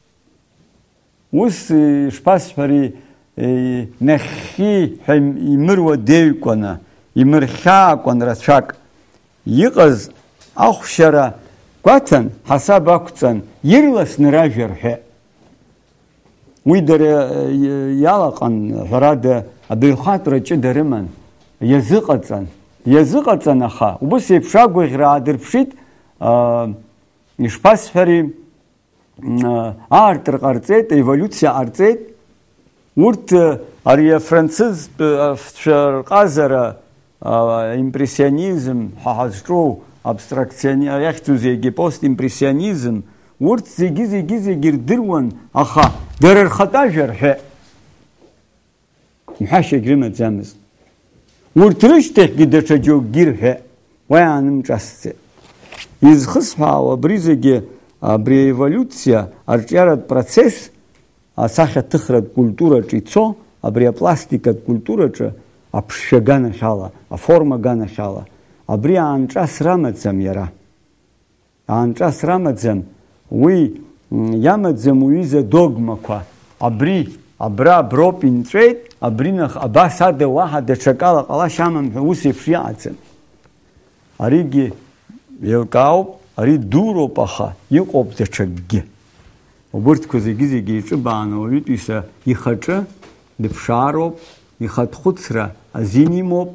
Ус ишԥасҳәари, нахьхьи ҳәа имыруа деҩкәаны, имырхьаакәан рацәак иҟаз ахәшьара гәаҭан, ҳасаб ақәҵан, ирласны ражәа рҳәеит. Уи дара иалаҟан ҳәарада абаҩхатәра ҷыда рыман, иазыҟаҵан, иазыҟаҵан, аха убыс еиԥш агәаӷьра аадырԥшит, ишԥасҳәари, аартра ҟарҵеит, аеволюциа ҟарҵеит. Урҭ ари афранцызцәа рҟазара, импрессионизм ҳәа ҳазҿу, абстракционизм, иахьӡу зегьы постимпрессионизм, урҭ зегьы-зегьы-зегьы ирдыруан, аха дара рхатә ажәа рҳәеит. Мҳәашьагь рымаӡамызт. Урҭ рышьҭахьгьы даҽа џьоукгьы рҳәеит, уа иаанымҿасҵеит. Изхысҳәаауа абри зегьы, абри аеволюциа арҿиаратә процесс асахьаҭыхратә культураҿы ицо, абри апластикатә культураҿы аԥшшәа аганахь ала, аформа аганахь ала, абри аанҿас рамаӡам иара. Аанҿас рамаӡам, уи иамаӡам уҩыза догмақәа. Абри абра аброуп инҵәеит, абринах абас ада уаҳа даҽакала ҟалашьа амам ҳәа ус еиԥш иаҟаӡам. Аригьы еилкаауп, ари дуроуп, аха иҟоуп даҽакгьы. Убырҭқәа зегьы-зегьы иҿыбааны ауаҩытәыҩса ихаҿы дыԥшаароуп, ихатә хәыцра азин имоуп,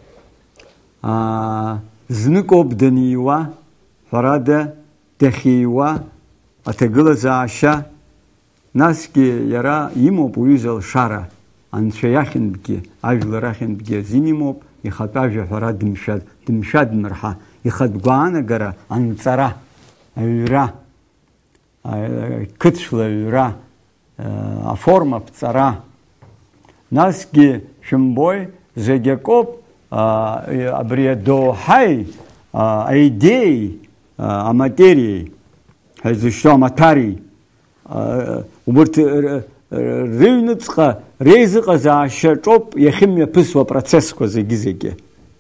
зныкоуп даниуа, ҳәарада дахьиуа аҭагылазаашьа, насгьы иара имоуп уҩыза алшара, анцәа иахьынтәгьы, ажәлар ахьынтәгьы азин имоуп, ихатә ажәа ҳәара дымшәа-дмырҳа, ихатә гәаанагара анҵара, аҩра, қыҭшәла аҩра, аформа ԥҵара. Насгьы шәымбои, зегьы акоуп абри адоуҳаи, аидеи, аматериеи, ҳәа изышьҭоу амаҭари, убырҭ рыҩныҵҟа реизыҟазаашьаҿоуп иахьымҩаԥысуа процессқәа зегьы-зегьы.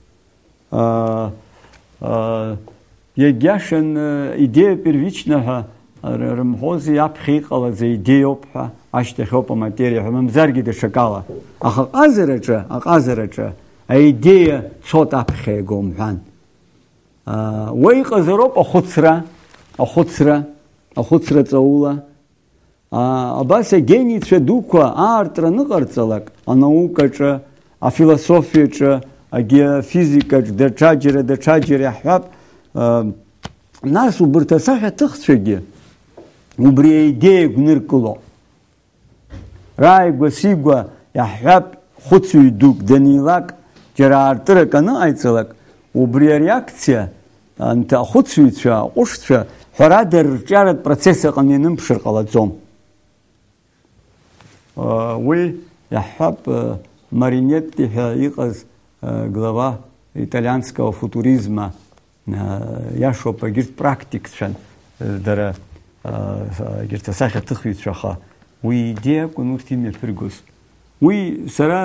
Иагьиашан идея первична ҳәа рымҳәози, аԥхьа иҟалаз аидеиоуп ҳәа, ашьҭахьоуп аматериа ҳәа, мамзаргьы даҽакала. Аха аҟазараҿы, аҟазараҿы аидеиа цоит аԥхьа иагом ҳәан. уа иҟазароуп ахәыцра, ахәыцра, ахәыцра ҵаула. Абас агеницәа дуқәа аартра аныҟарҵалак, анаукаҿы, афилософиаҿы, агеофизикаҿы, даҽаџьара, даҽаџьара иаҳҳәап. Нас убарҭ асахьаҭыхцәагьы убри аидеиа гәныркыло. Рааигәа-сигәа иаҳҳәап хәыцҩы дук данилак, џьара аартырак аныҟаиҵалак, убри ареакциа ахәыцҩцәа, аҟәышцәа ҳәарада рҿиаратә процесс аҟны ианымԥшыр ҟалаӡом. Уи иаҳҳәап Маринетти ҳәа иҟаз глава италианского футуризма иашоуп агьырҭ практикцәан дара агьырҭ асахьаҭыхҩцәа, аха уи идеиа акәын урҭ имҩаԥыргоз. Уи сара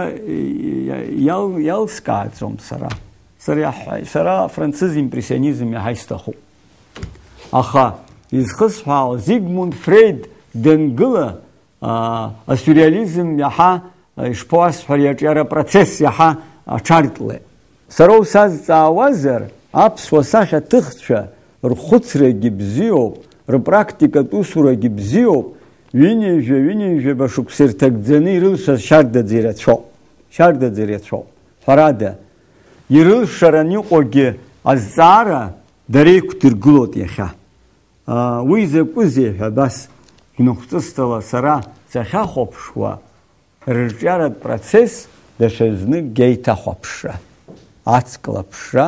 иалскааӡом сара. Сара афранцыз импрессионизм иаҳа исҭахуп. Аха изхысҳәаау Зигмунд Фрейд дангыла асюрреализм иаҳа ишԥауасҳәари аҿиара апроцесс иаҳа аҽартлеит. Сара усазҵаауазар, аԥсуа сахьаҭыхцәа рхәыцрагьы бзиоуп, рпрактикатә усурагьы бзиоуп, ҩынҩажәа, ҩынҩажәаба шықәса ирҭагӡаны ирылшаз шьардаӡа ирацәоуп. Шьардаӡа ирацәоуп. Ҳәарада, ирылшаран иҟоугьы азҵаара дара еиқәдыргылоит иахьа. Уи закәызеи ҳәа абас гәныхәҵысҭала сара сахьахәаԥшуа рырҿиаратә процесс даҽазныкгьы аиҭахәаԥшра, ацклаԥшра,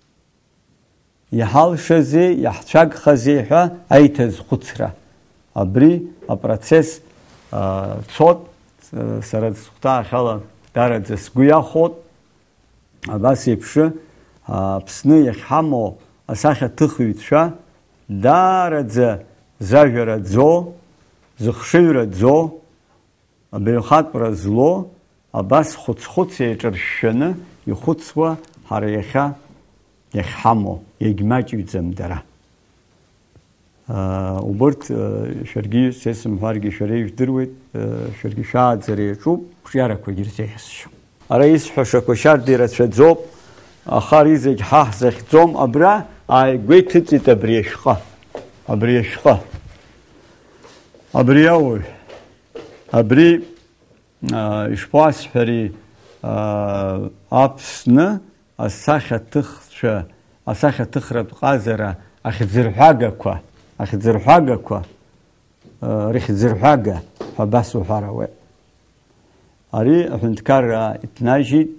иҳалшазеи, иаҳцәагхазеи ҳәа аиҭазхәыцра. Абри апроцесс цот, сара схәҭаахьала дараӡа сгәы иахәот. Абас еиԥшы Аԥсны иахьҳамоу асахьаҭыхыҩцәа дараӡа зажәараӡо, зыхшыҩраӡо, абаҩхатәра зло, абас хәыц-хәыц еиҿыршәшәаны ихәыцуа ҳара иахьа иахьҳамоу, иагьмаҷыҩӡам дара. Убырҭ шәаргьы сесымҳәаргьы шәара ижәдыруеит, шәаргьы шәааӡара иаҿуп, қәҿиарақәагьы ирзеиӷьасшьо. Ара исҳәашақәа шьарда ирацәаӡоуп, аха ари зегь ҳа ҳзахьӡом. Абра ааигәа иҭыҵит абри ашәҟы, абри ашәҟы, абри ауаҩ, абри ишԥасҳәари Аԥсны асахьаҭыхцәа, асахьаҭыхратә ҟазара ахьӡырҳәагақәа, ахьӡырҳәагақәа, рыхьӡырҳәага ҳәа абас уҳәар ауеит. Ари аҳәынҭқарра иҭнажьит,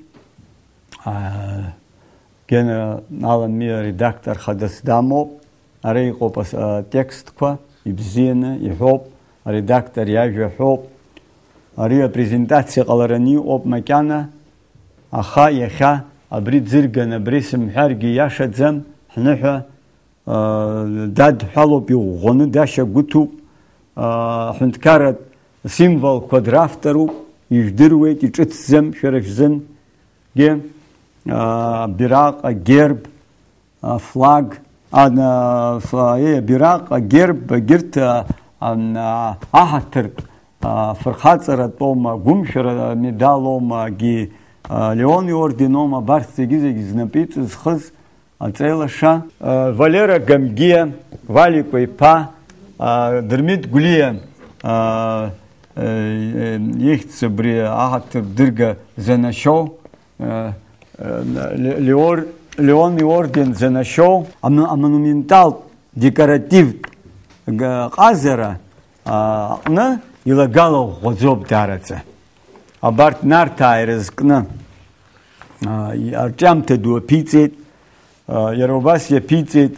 генерал-миа редактор хадас дамоуп, ара иҟоуп атекстқәа, ибзианы иҳәоуп, аредактор иажәа ҳәоуп, ари апрезентациа ҟалараны иҟоуп макьана, аха иахьа абри ӡырган, абри сымҳәаргьы иашаӡам, ҳныҳәа дадҳәалоуп, иӷәӷәаны дашьагәыҭуп, аҳәынҭқарратә символқәа дравторуп, ижәдыруеит, иҿыцӡам шәара шәзынгьы, бираҟ, агерб, афлаг, бираҟ, агерб, агьырҭ аҳаҭыртә фырхаҵаратәоума, гәымшәара медалоума, Леон иорденоума, абарҭ зегьы-зегьы знапы иҵызхыз аҵеилаша, Валера Гамгиа, Валикәа иԥа, Дырмит Гәлиа ихьӡ абри аҳаҭыртә дырга занашьоу, Леон иорден занашьоу, амонументалтә декоративтә ҟазара аҟны илагала ӷәӷәаӡоуп дараӡа. Абарҭ Нарҭаа ирызкны арҿиамҭа ду аԥиҵеит, иара убас иаԥиҵеит,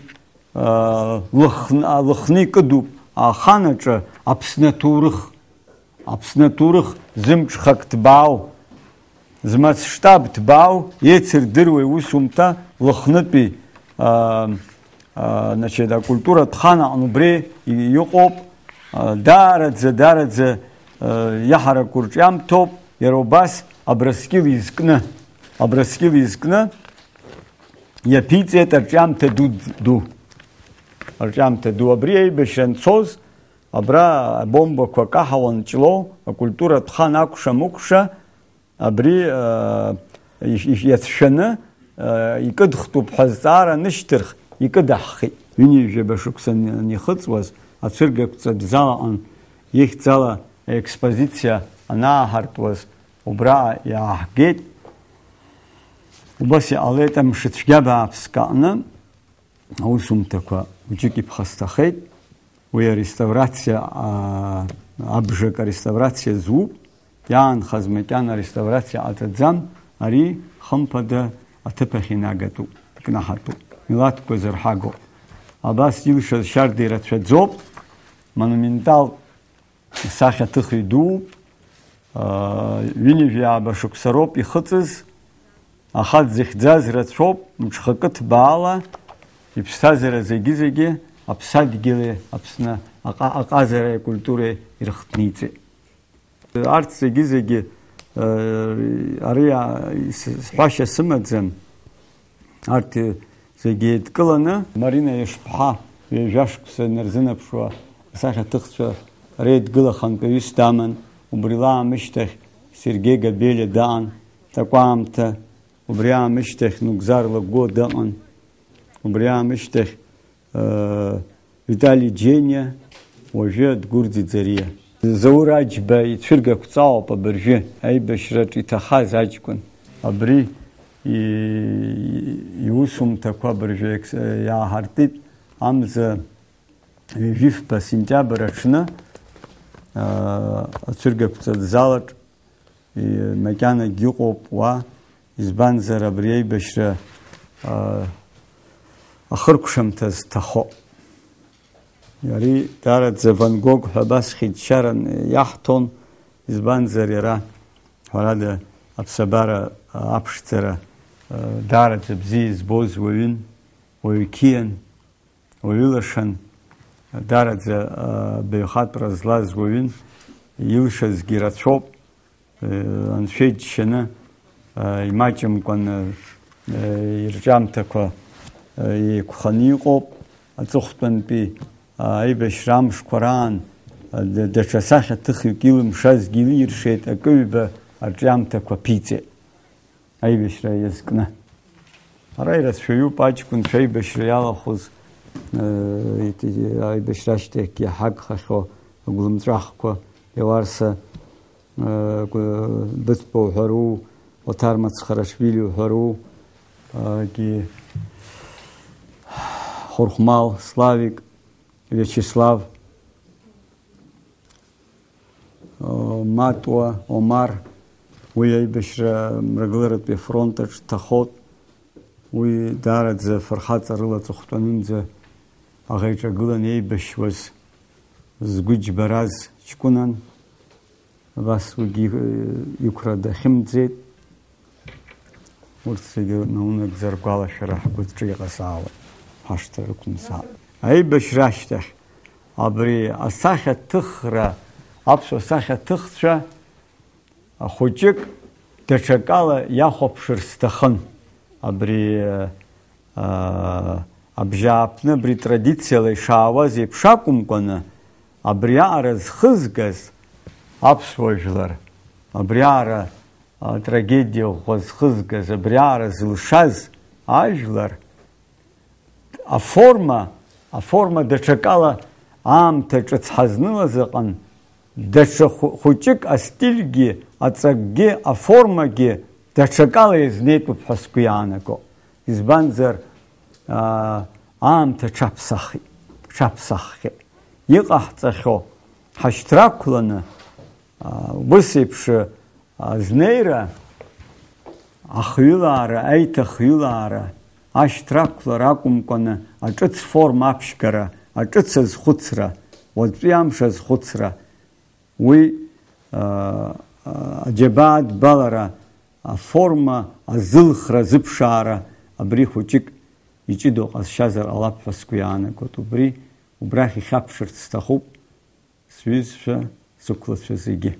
лыхны икыдуп аханаҿы Аԥсны аҭоурых, Аԥсны аҭоурых зымҽхак ҭбаау, змаҵштаб ҭбаау, еицырдыруа иусумҭа лыхнытәи акультуратә хан аҟны убри иҟоуп, дараӡа, дараӡа иаҳараку рҿиамҭоуп, иара убас Абраскьыл изкны, Абраскьыл изкны иаԥиҵеит арҿиамҭа ду, арҿиамҭа ду. Абри аибашьра анцоз, абра абомбақәа каҳауан ҷлоу, акультуратә хан акәша-мыкәша, абри иацәшәаны икыдхтәуп ҳәа азҵаара нышьҭырх, икыдаҳхит. Ҩынҩажәаба шықәса анихыҵуаз, ацәыргақәҵа бзалаҟан ихьӡала аекспозициа анааҳартуаз, убра иааҳгеит. Убас иҟалеит амшцәгьа бааԥск аҟны аусумҭақәа џьык иԥхасҭахеит. Уи ареставрациа, абжак ареставрациа зуп, иаанхаз макьана ареставрациа ҟаҵаӡам, ари хымԥада аҭыԥахь инагатәуп, икнаҳатәуп, милаҭқәа зырҳагоуп. Абас илшаз шьарда ирацәаӡоуп, монументалтә сахьаҭыхҩ дууп, ҩынҩажәи ааба шықәса роуп ихыҵыз, ахаҵ зыхьӡаз рацәоуп, мҽхакы ҭбаала, иԥсҭазаара зегьы-зегьы аԥсадгьыли, Аԥсны аҟазареи акультуреи ирыхҭниҵеит. Арҭ зегьы-зегьы ари сҳәашьа сымаӡам, арҭ зегьы еидкыланы Марина Ешԥҳа ҩажәа шықәса нарзынаԥшуа асахьаҭыхцәа реидгылахантәаҩыс даман, убрила аамышьҭахь Сергеи Габелиа даҟан, такәаамҭа, убри аамышьҭахь Нугзар Лагәо дыҟан, убри аамышьҭахь Витали Џьениа, уажәы Дгәырӡи Ӡариа. Заур Аџьба ицәыргақәҵаауп абыржәы, аибашьраҿ иҭахаз аҷкәын. Абри иусумҭақәа абыржәы иааҳартит. Амза ҩажәифба сентиабр аҽны ацәыргақәҵа залаҿ макьанагьы иҟоуп уа, избанзар абри аибашьра ахыркәшамҭа зҭахо. Ари даараӡа Ван Гог ҳәа абас хьыӡшьаран иаҳҭон, избанзар иара ҳәарада аԥсабара аԥшӡара даараӡа бзиа избоз уаҩын, уаҩқьиан, уаҩылашан, даараӡа баҩхатәра злаз уаҩын, илшазгьы рацәоуп, анцәа иџьшьаны имаҷымкәан ирҿиамҭақәа еиқәханы иҟоуп. Аҵыхәтәантәи аибашьра амшқәа раан даҽа сахьаҭыхҩык илымшазгьы илиршеит, акыҩба арҿиамҭақәа ԥиҵеит аибашьра иазкны. Ара ирацәаҩуп аҷкәынцәа аибашьра иалахәыз, аибашьра ашьҭахьгьы иаҳагхахьоу агәлымҵәахқәа, Леуарса Быҭәба уҳәару, Оҭар Мацхарашвили уҳәару, Хурхмал Славик, Вячеслав, Матуа Омар, уи аибашьра мрагыларатәи афронтаҿ ҭахот, уи даараӡа фырхаҵа рылаҵыхәтәанынӡа аӷа иҿагылан еибашьуаз згәы џьбараз ҷкәынан, абас уигьы иқәра дахьымӡеит. Урҭ зегьы наунагӡа ргәалашәара ҳгәыҿы иҟазаауеит, ҳашҭа рықәымзаап. Аибашьра ашьҭахь абри асахьаҭыхра, аԥсуа асахьаҭыхцәа хәыҷык даҽакала иахәаԥшыр сҭахын. Абри абжьааԥны абри традициала ишаауаз еиԥш акәымкәаны, абри аҟара зхызгаз аԥсуа жәлар, абри аҟара трагедиа ӷәӷәа зхызгаз, абри аҟара зылшаз ажәлар, аформа, аформа даҽакала аамҭа ҿыц ҳазнылаз аҟан, даҽа хәыҷык астильгьы, аҵакгьы, аформагьы даҽакала иазнеитәуп ҳәа сгәы иаанаго. Избанзар аамҭа ҽаԥсахит, ҽаԥсаххьеит. Иҟаҳҵахьоу ҳашьҭрақәланы убыс еиԥш азнеира, ахҩылаара, аиҭахҩылаара, ашьҭрақәлара акәымкәаны аҿыц форма аԥшьгара, аҿыц азхәыцра, уаҵәи амш азхәыцра, уи аџьабаатбалара, аформа азылхра, азыԥшаара, абри хәыҷык иҷыдоу ҟазшьазар ҟалап ҳәа сгәы иаанагоит. Убри убрахь ихьаԥшырц сҭахуп сҩызцәа, сықәлацәа зегьы.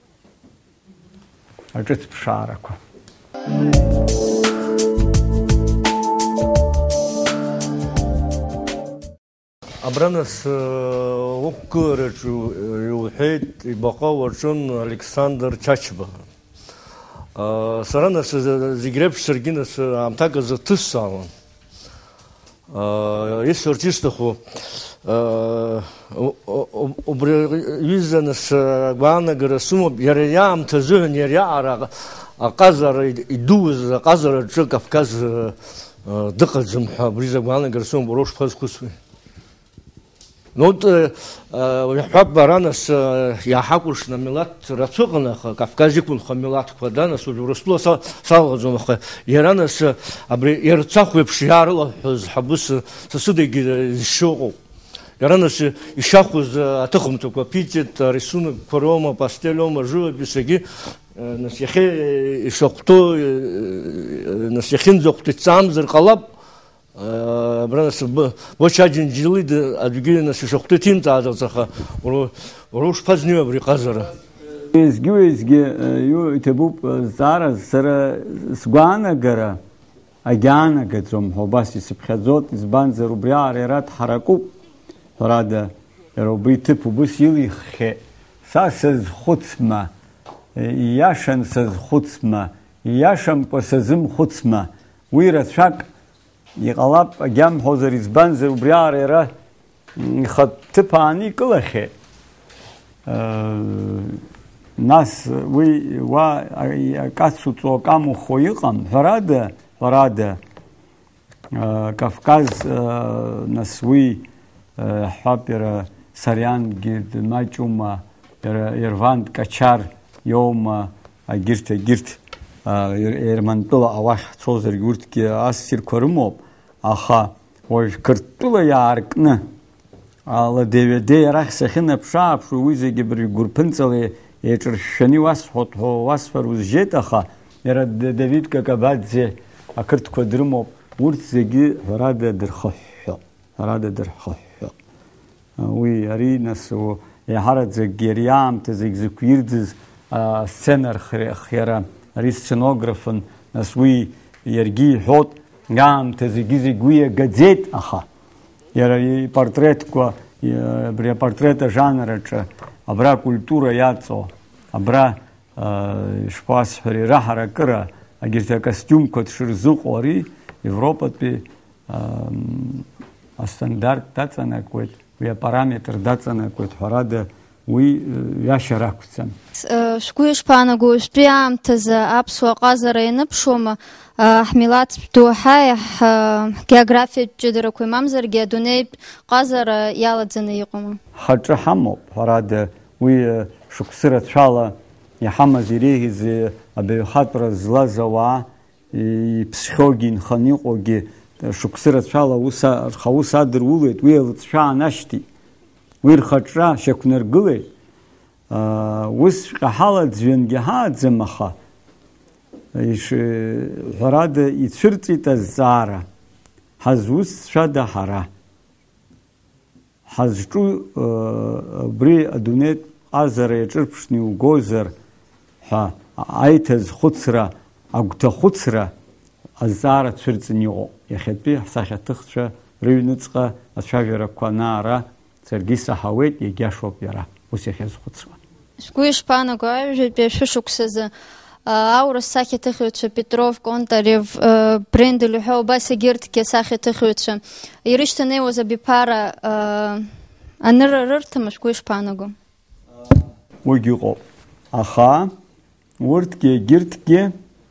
Аҿыц ԥшаарақәа. Абранас уқәгылараҿы иуҳәеит ибаҟа уаҿын Александр Чачба. Сара нас зигреps саргьы нас аамҭак азы ҭыссаауан. Исурҭишҭаху убри аҩыза нас агәаанагара сымоуп, иара иаамҭа азыҳәан иара иаара аҟазара идууз аҟазараҿы Кавказ дыҟаӡам ҳәа абри агәаанагара сымоуп, уара ушԥазхәыцуеи? Вот ҳәап бара нас иааҳакәыршаны амилаҭ рацәыҟан, аха Кавказ иқәынхо амилаҭқәа да, нас Урыстәыла салаӡом, аха иара нас абри ирцахә еиԥш иаарылаҳәҳәоз ҳабыс сасыдагьы зшьоҟоуп. Иара нас ишахәыз аҭыхымҭақәа епитет, арисункқәа роума, пастель-оума, живописгьы нас иахьа ишахәҭоу, нас иахьынӡахәҭо ицамзар ҟалап. Бранас бочаджин жилид адвигили нас ишахәҭоу иҭимҵааӡарц, аха уара ушԥазниои абри аҟазара? Уеизгьы-уеизгьы иҭабуп зҵаараз, сара сгәаанагара агьаанагаӡом ҳәа убас исыԥхьаӡоит, избанзар убри аара иара дҳаракуп. Ҳәарада, иара убри иҭыԥ убыс илиххьеит. Са сазхәыцма, ииашан сазхәыцма, ииашамкәа сазымхәыцма, уи рацәак иҟалап агьамҳәозар, избанзар убри аара иара ихатә ҭыԥ ааны икылахьеит. Нас уи уа акацуҵо акамухо иҟам. Ҳәарада, ҳәарада, Кавказ нас уи ҳәап иара Сариангьы дмаҷума, иара Ерванд Качар иоума, агьырҭ агьырҭ Ермантәыла ауахь ҳцозаргьы урҭгьы ассирқәа рымоуп, аха уажә Қырҭтәыла иааркны аладеҩадеи арахь сахьынаԥшы-ааԥшу уи зегьы гәырԥынҵала еиҿыршәшәаны иуасҳәоит ҳәа уасҳәар узжьеит, аха иара Давид Какабаӡе ақырҭқәа дрымоуп, урҭ зегьы ҳәарада дырхыҳәҳәо, ҳәарада дырхыҳәҳәо. Уи ари нас иаҳараӡакгьы ари аамҭа зегь зықәирӡыз асцена рхиара, ари сценографын, нас уи иаргьы иҳәоит, аамҭа зегьы зегь уи иагаӡеит, аха иара ипортреҭқәа, абри апортрет ажанраҿы абра акультура иаҵоу, абра ишԥасҳәари раҳаракыра, агьырҭ акостиумқәа дшырзыҟоу ари Европатәи астандарт даҵанакуеит, уи апараметр даҵанакуеит, ҳәарада уи ҩашьа рақәҵан. Шәгәы ишԥаанаго, ожәтәи аамҭазы аԥсуа ҟазара ианыԥшуама, ҳмилаҭтә доуҳаи ҳгеографиатә ҷыдарақәа имамзаргьы адунеитә ҟазара иалаӡаны иҟоума? Ҳаҿы ҳамоуп, ҳәарада уи шықәсы рацәала иҳамаз иреиӷьыз абаҩхатәра злаз ауаа, иԥсхьоугьы инханы иҟоугьы шықәсы рацәала рхаус адырулеит, уи алыҵшәа аанашьҭит, уи рхаҿра шьақәнаргылеит. Усҵәҟьа ҳалаӡҩангьы ҳааӡам, аха ҳәарада ицәырҵит азҵаара, ҳазусҭцәада ҳара, ҳазҿу абри адунеитә ҟазара иаҿырԥшны иугозар ҳәа аиҭазхәыцра, агәҭахәыцра азҵаара цәырҵын иҟоуп. Иахьатәи ҳсахьаҭыхцәа рыҩныҵҟа ацәажәарақәа anaара саргьы исаҳауеит, иагьашоуп иара ус иахьазхәыцуа. Шәгәы ишԥаанаго, ажәытәи ашәышықәсазы аурыс сахьаҭыхыҩцәа Петров, Контарев, Брендель ҳәа убас егьырҭгьы асахьаҭыхыҩцәа ирышьҭанеиуаз абиԥара аныррырҭама, шәгәы ишԥаанаго? Уигьы ыҟоуп, аха урҭгьы егьырҭгьы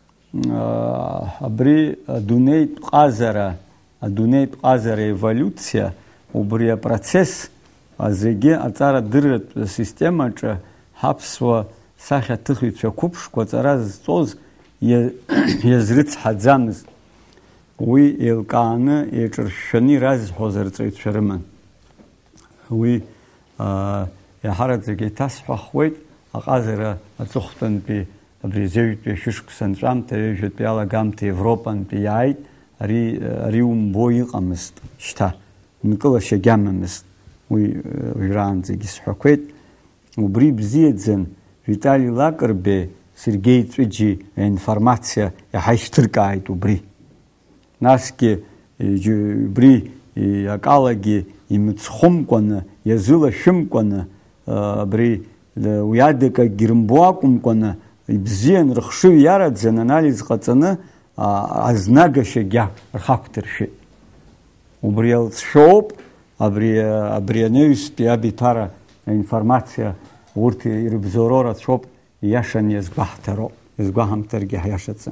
абри адунеитә ҟазара, адунеитә ҟазара еволюциа, убри апроцесс зегьы аҵарадырратә системаҿы ҳаԥсуа сахьаҭыхыҩцәа қәыԥшқәа аҵара зҵоз иазрыцҳаӡамызт. Уи еилкааны еиҿыршәшәаны иразҳәоз арҵаҩцәа рыман. Уи иаҳараӡак еиҭасҳәахуеит, аҟазара аҵыхәтәантәи абри азеҩтәи ашәышықәса анҵәамҭа, аҩажәатәи алагамҭа Европантәи иааит, ари умбо иҟамызт шьҭа, нкылашьа агьамамызт. Уи уажәраанӡагьы сҳәақәеит. Убри бзиаӡан Витали Лакрбеи, Сергеи Ҵәыџьи аинформациа иаҳа ишьҭыркааит убри. Насгьы убри акалагьы имыцхәымкәаны, иазылашәымкәаны, абри уи адакагьы рымбо акәымкәаны ибзиан рыхшыҩ иараӡан анализ ҟаҵаны азнагашьагьы рхақәдыршәеит. Убри алҵшәоуп абри абри анаҩстәи абиҭара аинформациа урҭ ирыбзоуроу рацәоуп, ииашаны иазгәаҳҭароуп, иазгәаҳамҭаргьы ҳиашаӡам.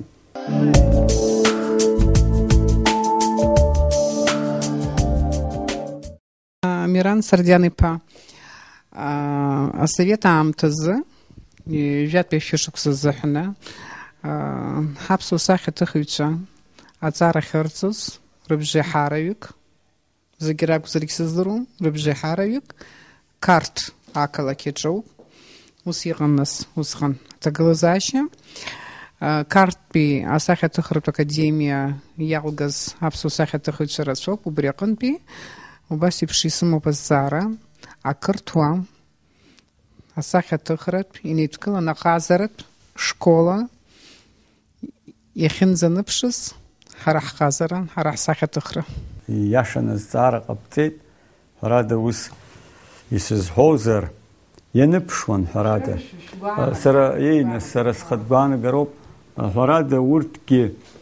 Амиран Сардиан-иԥа асовет аамҭазы жәатәи ашәышықәса азыҳәаны ҳаԥсуа сахьаҭыхыҩцәа аҵарахьырҵаз рыбжеиҳараҩык, зегьы ракәзаргьы сыздыруам, рыбжеиҳараҩык қарҭ ақалақь аҿоуп. Ус иҟан нас усҟан аҭагылазаашьа. Қарҭтәи асахьаҭыхратә академиа иалгаз аԥсуа сахьаҭыхыҩцәа рацәоуп. Убри аҟынтәи убас еиԥш исымоуп азҵаара ақырҭуа асахьаҭыхратә инеидкылан аҟазаратә школа иахьынӡаныԥшыз ҳара ҳҟазара, ҳара ҳсахьаҭыхра. Ииашаны азҵаара ҟабҵеит, ҳәарада ус исызҳәозар ианыԥшуан, ҳәарада. Сара еинас сара схатә гәаанагароуп, ҳәарада урҭгьы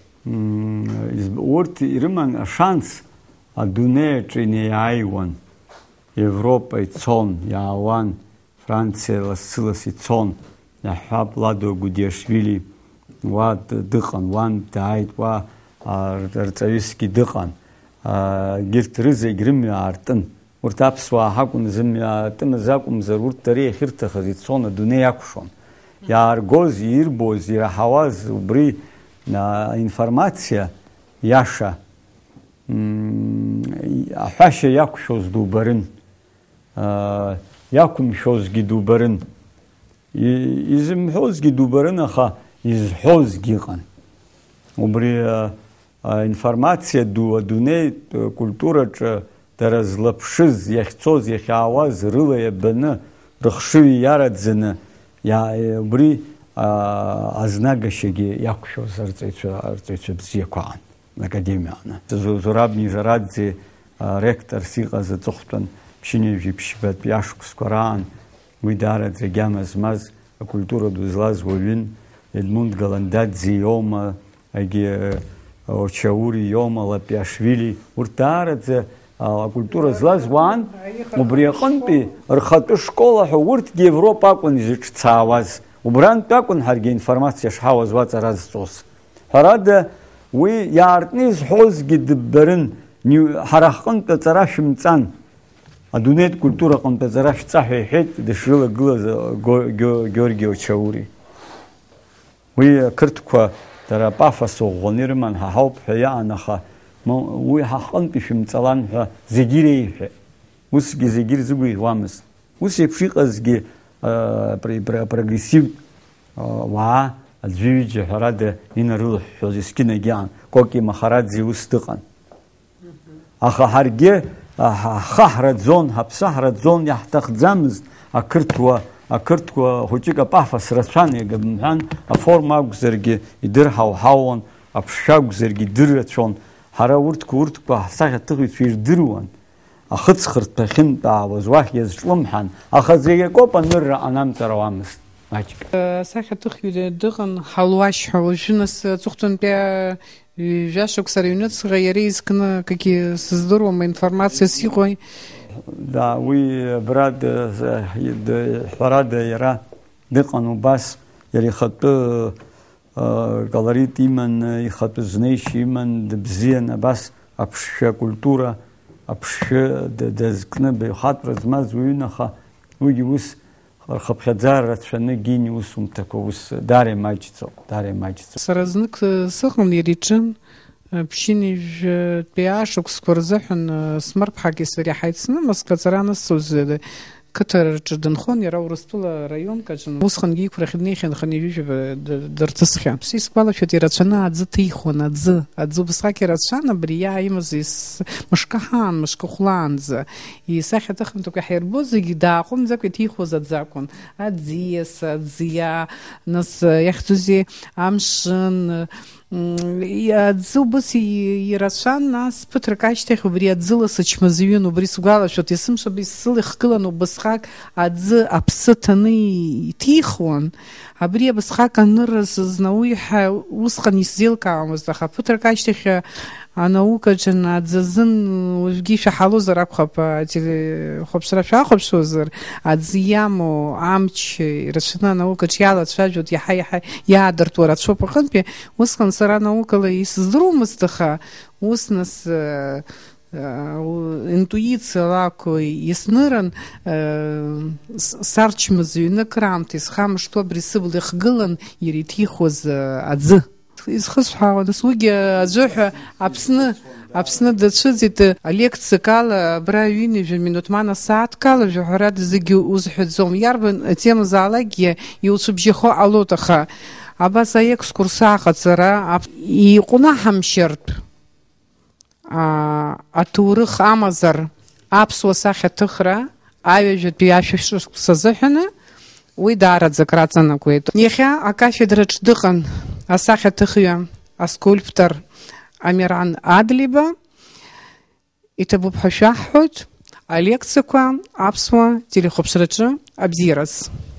урҭ ирыман ашанс адунеиаҿы инеиааиуан. Европа ицон, иаауан, Франциа лассы-ласс ицон. Иаҳҳәап, Ладо Гудиашвили уа дыҟан, уан дааит, уа рҵаҩысгьы дыҟан. Егьырҭ рызегь рымҩа аартын. Урҭ аԥсуаа ҳакәын зымҩа аартымыз акәымзар, урҭ дара иахьырҭахыз ицон, адунеи акәшон. Иааргоз, ирбоз, ираҳауаз убри аинформациа иаша аҳәашьа иақәшәоз дубарын, иақәымшәозгьы дубарын, изымҳәозгьы дубарын, аха изҳәозгьы иҟан. Убри аинформациа ду адунеитә культураҿы дара злаԥшыз, иахьцоз, иахьаауаз рыла иабаны, рыхшыҩ иараӡаны, убри азнагашьагьы иақәшәоз арҵаҩцәа бзиақәа аҟан академиаҟны. Зураб Нижараӡе ректорс иҟаз аҵыхәтәан ԥшьынҩажәи ԥшьбатәи ашықәсқәа раан уи даараӡа агьама змаз акультура ду злаз уаҩын, Едмунд Галандаӡе иоума, Очаури иоума, Лапиашвили, урҭ даараӡа акультура злаз уаан, убри аҟынтәи рхатәы школа ҳәа урҭгьы Европа акәын изыҿцаауаз. Убрантәи акәын ҳаргьы информациа шҳауаз уаҵара зҵоз. Ҳәарада уи иаартны изҳәозгьы дыббарын, ҳара ҳҟынтә аҵара шәымҵан, адунеитә культура аҟынтә аҵара шәҵа ҳәа иҳәеит дышрылагылаз Георги Очаури. Уи ақырҭқәа дара пафос ӷәӷәаны ирыман, ҳа ҳауп ҳәа иаан, аха уи ҳаҟынтәи шәымҵалан ҳәа зегьы иреиҳәеит. Усгьы зегьы ирзыгәаӷьуамызт. Ус еиԥш иҟазгьы прогрессивтә уаа аӡәы ҩыџьа ҳәарада инарылыҳәҳәоз есқьынагь иаан. Коки Махараӡе ус дыҟан. Аха ҳаргьы ҳхы ҳраӡон, ҳаԥсы ҳраӡон, иаҳҭахӡамызт ақырҭуа ақырҭқәа хәыҷык апафос рацәан, иага бымҳәан, аформа акәзаргьы идырҳауҳауан, аԥшшәа акәзаргьы идыррацәон. Ҳара урҭқәа урҭқәа ҳсахьаҭыхыҩцәа ирдыруан. Ахыҵхырҭәа ахьынтәаауаз уахь иазҿлымҳан, аха зегь акоуп анырра анамҵарауамызт. Маҷк. Асахьаҭыхҩы дыҟан Ҳалуашь ҳәа, уажәы нас аҵыхәтәантәи жәашықәса рыҩныҵҟа иара изкны какие сыздыруам информациас иҟои. Да, уи брат ҳәарада иара дыҟан убас, иара ихатәы колорит иман, ихатәы знеишьа иман, дыбзиан абас аԥшшәа культура, аԥшшәы дазкны баҩхатәра змаз уаҩын, аха уигьы ус рхыԥхьаӡара рацәаны гьини усумҭақәа, ус даара имаҷӡоуп, даара имаҷӡоуп. Сара знык сыҟан иара иҿын ԥшьынҩажәтәи ашықәсқәа рзыҳәан Смырԥҳаки сареи ҳаицны Москва ацара анысҵоз қыҭараҿы дынхон, иара Урыстәыла раионкаҿы. Усҟангьы иқәрахь днеихьан хынҩажәижәаба дырҭысхьан. Сисгәалашәоит ирацәаны аӡы ҭихуан, аӡы, аӡы убасҟак ирацәан, абри иааимаз мышкы ҳаан, мышкы хәлаанӡа. Исахьаҭыхратәқәа ҳаирбо зегьы дааҟәымҵӡакәа иҭихуаз аӡы акәын. Аӡиас, аӡиа, нас иахьӡузеи амшын, аӡы убас ирацәан, нас ԥыҭрак ашьҭахь убри аӡыла сычмазаҩын, убри сгәалашәоит, есымшаби сыла ихгылан убасҟак аӡы аԥсы ҭаны иҭихуан. Абри абасҟак аныраз знауиҳәа усҟан исзеилкаауамызт, аха ԥыҭрак ашьҭахь анаукаҿы аӡазын уажәгьы ишәаҳалозар акәхап, телехәаԥшра шәахәаԥшуазар, аӡы иамоу амч ирацәаны анаукаҿы иалацәажәоит, иаҳа иаҳа иаадыртуа рацәоуп аҟынтәи. Усҟан сара наукала исыздыруамызт, аха ус нас интуициала акәу иснырын, сарчмазаҩны краамҭа исхамышҭуа абри сыбла ихгылан иара иҭихуаз аӡы. Изхысҳәаауа, нас уигьы аӡәыҳәа Аԥсны Аԥсны дацәыӡит алекциак ала, абра ҩынҩажәа минуҭмана сааҭк ала жәаҳәарада зегьы узҳәаӡом. Иарбан темазаалакгьы иуцәыбжьахо ҟалоит, аха абас аекскурс аҟаҵара иҟәнаҳамшьартә аҭоурых амазар аԥсуа сахьаҭыхра аҩажәатәи ашәышықәса азыҳәаны уи даараӡак раҵанакуеит. Иахьа акафедраҿ дыҟан асахьаҭыхҩы аскульптор Амиран Адлиба. Иҭабуп ҳәа шәаҳҳәоит алекциақәа аԥсуа телехәаԥшраҿы абзиараз.